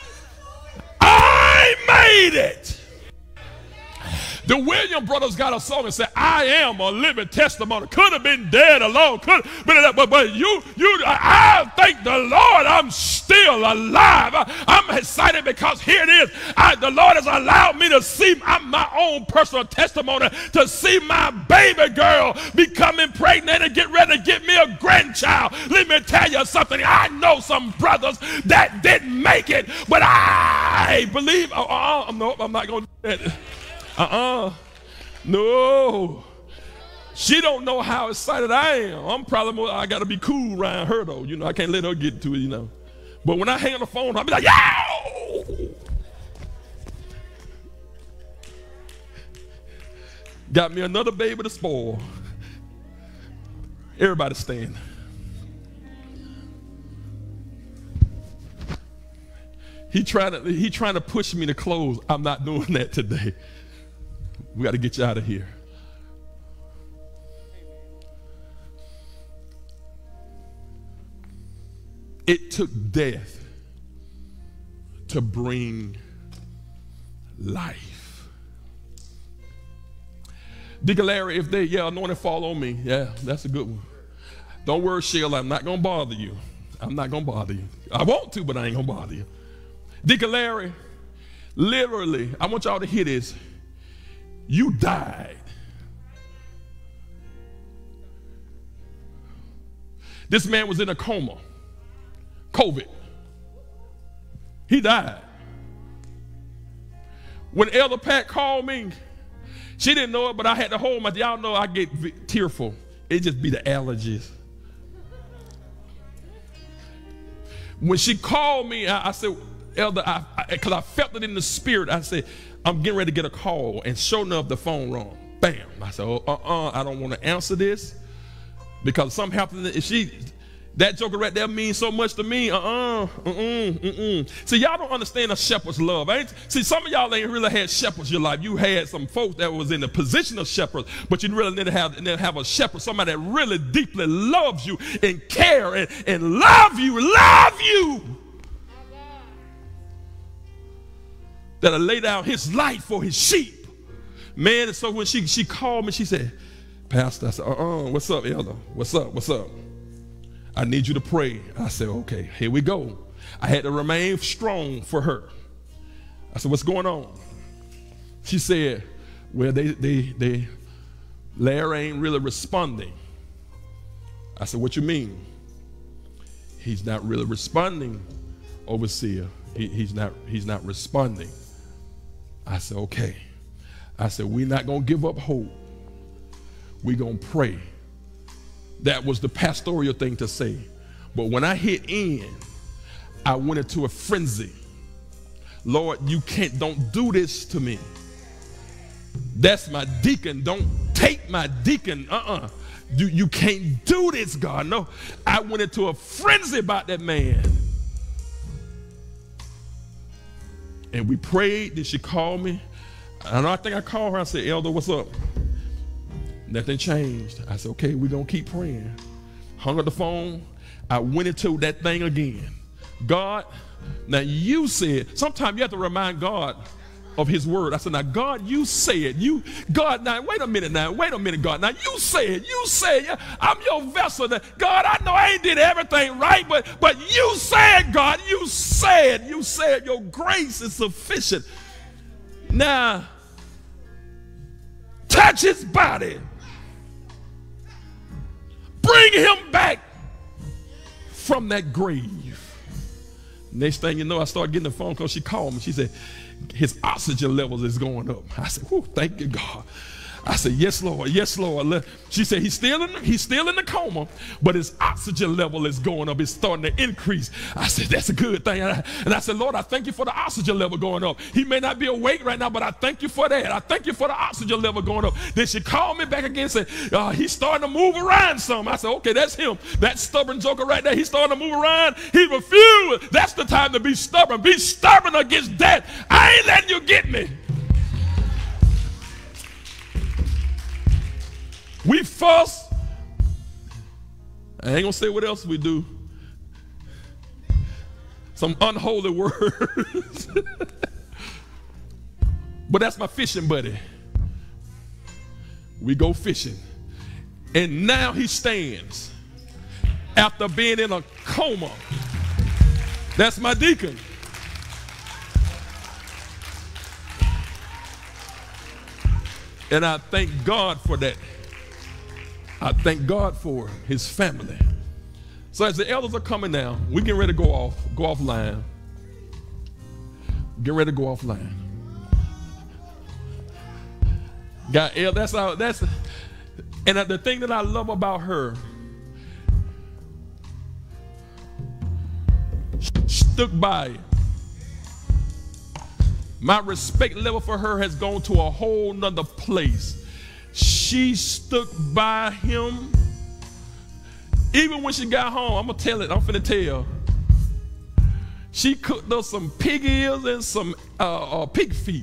I made it. The Williams brothers got a song and said, I am a living testimony. Could have been dead alone. Could have been that, but, but you, you, I thank the Lord I'm still alive. I, I'm excited because here it is. I, the Lord has allowed me to see I'm my own personal testimony, to see my baby girl becoming pregnant and get ready to get me a grandchild. Let me tell you something. I know some brothers that didn't make it, but I believe, oh, uh, no, I'm not going to do that. Uh-uh. No. She don't know how excited I am. I'm probably more, I got to be cool around her, though. You know, I can't let her get to it, you know. But when I hang on the phone, I'll be like, yo! Got me another baby to spoil. Everybody stand. He trying to, he trying to push me to close. I'm not doing that today. We got to get you out of here. It took death to bring life. Deacon Larry, if they, yeah, anointing fall on me. Yeah, that's a good one. Don't worry, Sheila, I'm not going to bother you. I'm not going to bother you. I want to, but I ain't going to bother you. Deacon Larry, literally, I want y'all to hear this. You died. This man was in a coma. COVID. He died. When Elder Pat called me, she didn't know it, but I had to hold my, y'all know I get tearful. It just be the allergies. When she called me, I, I said, Elder, because I, I, I felt it in the spirit, I said, I'm getting ready to get a call, and sure enough, the phone rang. Bam. I said, oh, uh-uh, I don't want to answer this because something happened. If she, that joker right there means so much to me. Uh-uh, uh-uh, uh-uh. See, y'all don't understand a shepherd's love. Ain't, see, some of y'all ain't really had shepherds in your life. You had some folks that was in the position of shepherds, but you really didn't have, didn't have a shepherd, somebody that really deeply loves you and care and, and love you, love you. That'll lay down his life for his sheep. Man, and so when she, she called me, she said, Pastor, I said, uh-uh, what's up, Elder? What's up, what's up? I need you to pray. I said, okay, here we go. I had to remain strong for her. I said, what's going on? She said, well, they, they, they, Larry ain't really responding. I said, what you mean? He's not really responding, overseer. He, he's not, he's not responding. I said, okay. I said, we're not going to give up hope. We're going to pray. That was the pastoral thing to say. But when I hit in, I went into a frenzy. Lord, you can't, don't do this to me. That's my deacon. Don't take my deacon. Uh-uh. You, you can't do this, God. No. I went into a frenzy about that man. And we prayed. Then she called me. And I think I called her. I said, Elder, what's up? Nothing changed. I said, okay, we're going to keep praying. Hung up the phone. I went into that thing again. God, now you said, sometimes you have to remind God of his word. I said, now, God, you said, you, God, now, wait a minute now, wait a minute, God. Now, you said, you said, I'm your vessel. Now, God, I know I ain't did everything right, but, but you said, God, you said, you said your grace is sufficient. Now, touch his body. Bring him back from that grave. Next thing you know, I started getting a phone call. She called me. She said, his oxygen levels is going up. I said, whew, thank you, God. I said, yes, Lord, yes, Lord. She said, he's still in, he's still in the coma, but his oxygen level is going up. It's starting to increase. I said, that's a good thing. And I said, Lord, I thank you for the oxygen level going up. He may not be awake right now, but I thank you for that. I thank you for the oxygen level going up. Then she called me back again and said, uh, he's starting to move around some. I said, okay, that's him. That stubborn joker right there. He's starting to move around. He refused. That's the time to be stubborn. Be stubborn against death. I ain't letting you get me. We fuss. I ain't gonna say what else we do. Some unholy words. But that's my fishing buddy. We go fishing. And now he stands after being in a coma. That's my deacon. And I thank God for that. I thank God for his family. So as the elders are coming down, we getting ready to go off, go offline. Get ready to go offline. Got that's how that's and the thing that I love about her, stuck by it. My respect level for her has gone to a whole nother place. She stuck by him. Even when she got home, I'm going to tell it, I'm finna tell. She cooked us some pig ears and some uh, uh, pig feet.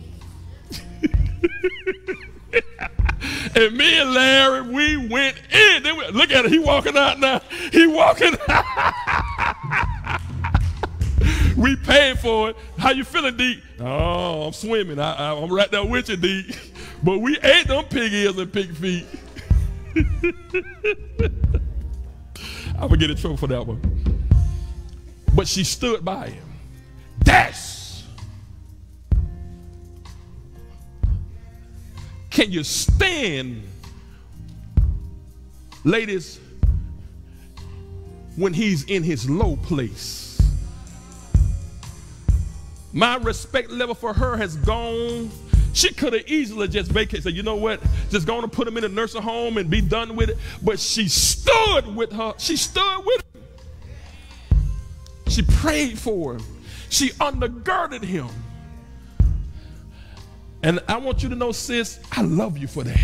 And me and Larry, we went in. Then we, look at it, he walking out now. He walking out. We paid for it. How you feeling, D? Oh, I'm swimming. I, I, I'm right there with you, D. But we ate them pig ears and pig feet. I'm gonna get in trouble for that one. But she stood by him. That's. Can you stand, ladies, when he's in his low place? My respect level for her has gone. She could have easily just vacated, said, you know what, just going to put him in a nursing home and be done with it. But she stood with her. She stood with him. She prayed for him. She undergirded him. And I want you to know, sis, I love you for that.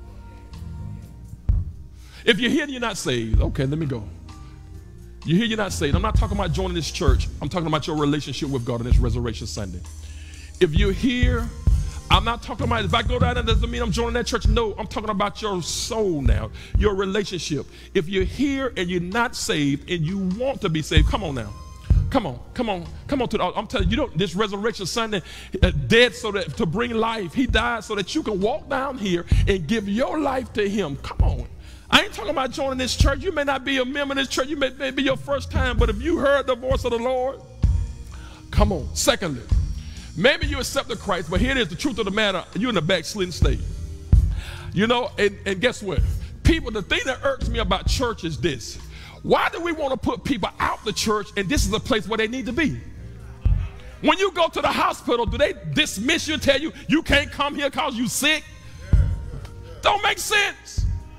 If you're here and you're not saved, okay, let me go. You're here, you're not saved. I'm not talking about joining this church. I'm talking about your relationship with God on this Resurrection Sunday. If you're here, I'm not talking about, if I go down there, doesn't mean I'm joining that church. No, I'm talking about your soul now, your relationship. If you're here and you're not saved and you want to be saved, come on now. Come on, come on, come on to the, I'm telling you, you know, this Resurrection Sunday, uh, dead so that to bring life. He died so that you can walk down here and give your life to him. Come on. I ain't talking about joining this church. You may not be a member of this church. You may, may be your first time, but if you heard the voice of the Lord, come on. Secondly, maybe you accepted Christ, but here it is, the truth of the matter, you're in a backslidden state. You know, and, and guess what? People, the thing that irks me about church is this. Why do we want to put people out the church and this is a place where they need to be? When you go to the hospital, do they dismiss you and tell you, you can't come here because you sick? Don't make sense.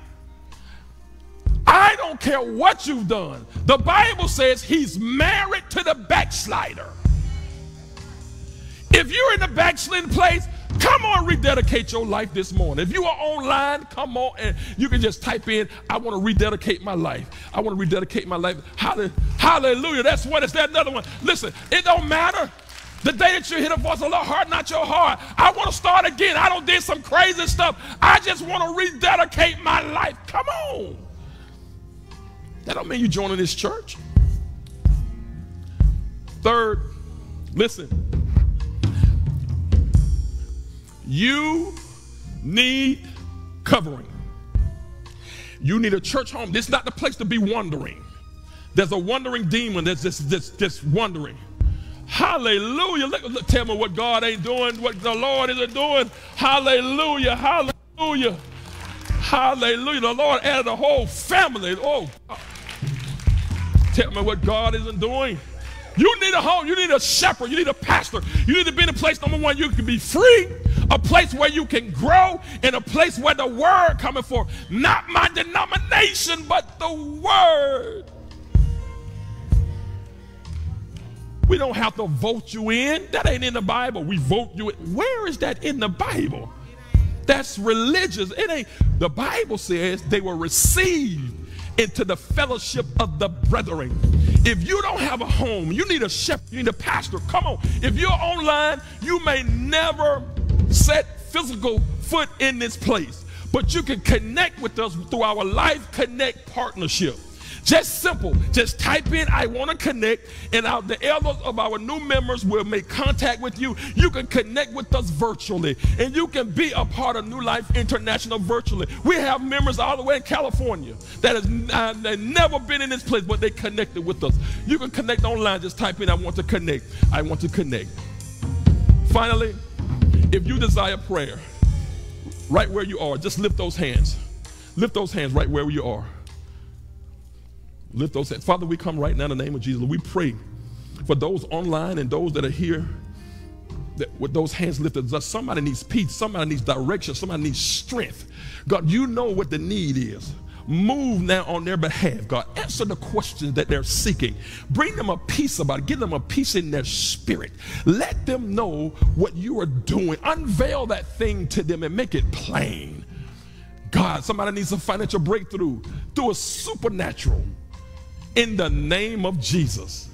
I don't care what you've done. The Bible says he's married to the backslider. If you're in the backslidden place, come on, rededicate your life this morning. If you are online, come on, and you can just type in, I want to rededicate my life. I want to rededicate my life. Hallelujah. That's one. Is there another one? Listen, it don't matter. The day that you hit a voice, a little heart, not your heart. I want to start again. I don't did some crazy stuff. I just want to rededicate my life. Come on. That don't mean you joining this church. Third, listen. You need covering. You need a church home. This is not the place to be wandering. There's a wandering demon that's just, just, just wandering. Hallelujah. Look, look, tell me what God ain't doing, what the Lord isn't doing. Hallelujah. Hallelujah. Hallelujah. The Lord added a whole family. Oh, God. Tell me what God isn't doing. You need a home. You need a shepherd. You need a pastor. You need to be in a place, number one, you can be free, a place where you can grow, and a place where the word coming forth. Not my denomination, but the word. We don't have to vote you in. That ain't in the Bible. We vote you in. Where is that in the Bible? That's religious. It ain't. The Bible says they were received into the fellowship of the brethren. If you don't have a home, you need a shepherd, you need a pastor. Come on. If you're online, you may never set physical foot in this place, but you can connect with us through our Life Connect partnership. Just simple. Just type in, I want to connect, and our, the elders of our new members will make contact with you. You can connect with us virtually, and you can be a part of New Life International virtually. We have members all the way in California that has uh, they've never been in this place, but they connected with us. You can connect online. Just type in, I want to connect. I want to connect. Finally, if you desire prayer, right where you are, just lift those hands. Lift those hands right where you are. Lift those hands. Father, we come right now in the name of Jesus. We pray for those online and those that are here that with those hands lifted. Somebody needs peace. Somebody needs direction. Somebody needs strength. God, you know what the need is. Move now on their behalf, God. Answer the questions that they're seeking. Bring them a peace about it. Give them a peace in their spirit. Let them know what you are doing. Unveil that thing to them and make it plain. God, somebody needs a financial breakthrough through a supernatural. In the name of Jesus.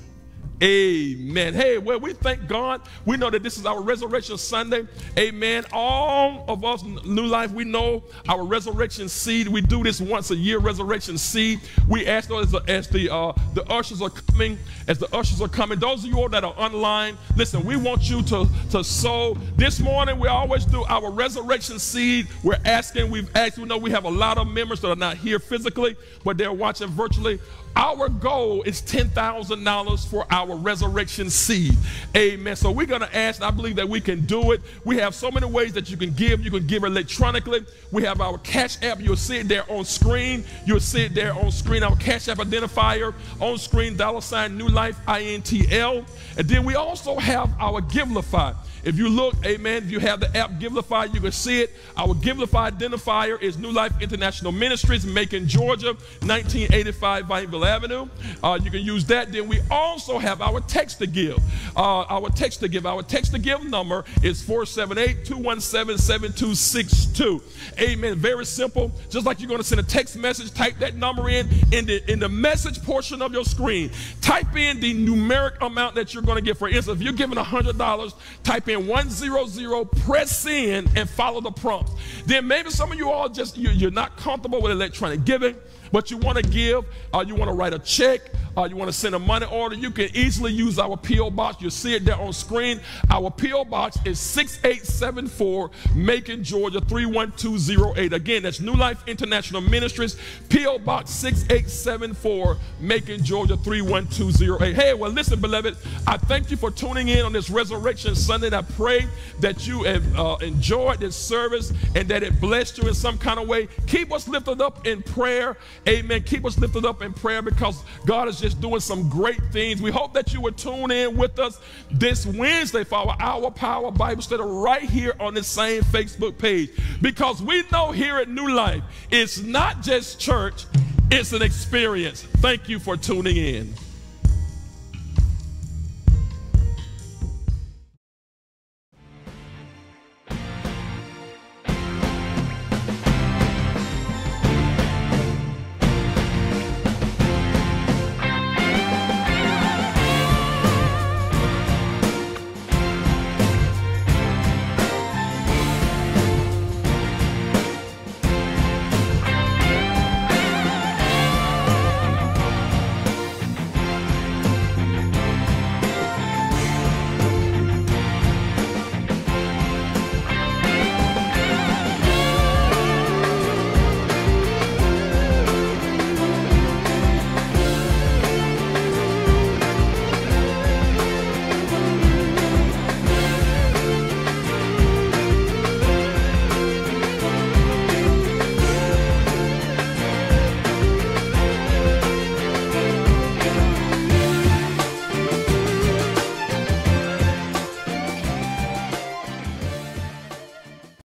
Amen. Hey, well, we thank God. We know that this is our Resurrection Sunday. Amen. All of us, New Life, we know our resurrection seed. We do this once a year, resurrection seed. We ask those as, as the uh, the ushers are coming, as the ushers are coming. Those of you all that are online, listen, we want you to, to sow. This morning, we always do our resurrection seed. We're asking, we've asked, we know we have a lot of members that are not here physically, but they're watching virtually. Our goal is ten thousand dollars for our resurrection seed. Amen. So we're going to ask, and I believe that we can do it. We have so many ways that you can give. You can give electronically. We have our Cash App. You'll see it there on screen. You'll see it there on screen. Our Cash App identifier on screen, dollar sign New Life I N T L. And then we also have our Givelify. If you look, amen, if you have the app Givelify, you can see it. Our Givelify identifier is New Life International Ministries, Macon, Georgia, nineteen eighty-five Vineville Avenue. Uh, you can use that. Then we also have our text to give. Uh, our text to give. Our text to give number is four seven eight, two one seven, seven two six two. Amen. Very simple. Just like you're going to send a text message, type that number in in the, in the message portion of your screen. Type in the numeric amount that you're going to give. For instance, if you're giving one hundred dollars, type in one hundred, press in, and follow the prompts. Then maybe some of you all just, you, you're not comfortable with electronic giving, but you want to give, uh, you want to write a check, uh, you want to send a money order, you can easily use our P O box. You'll see it there on screen. Our P O box is six eight seven four, Macon, Georgia, three one two zero eight. Again, that's New Life International Ministries, P O box six eight seven four, Macon, Georgia, three one two zero eight. Hey, well, listen, beloved, I thank you for tuning in on this Resurrection Sunday. And I pray that you have uh, enjoyed this service and that it blessed you in some kind of way. Keep us lifted up in prayer. Amen. Keep us lifted up in prayer because God is just doing some great things. We hope that you will tune in with us this Wednesday for our Hour Power Bible study right here on this same Facebook page, because we know here at New Life, it's not just church, it's an experience. Thank you for tuning in.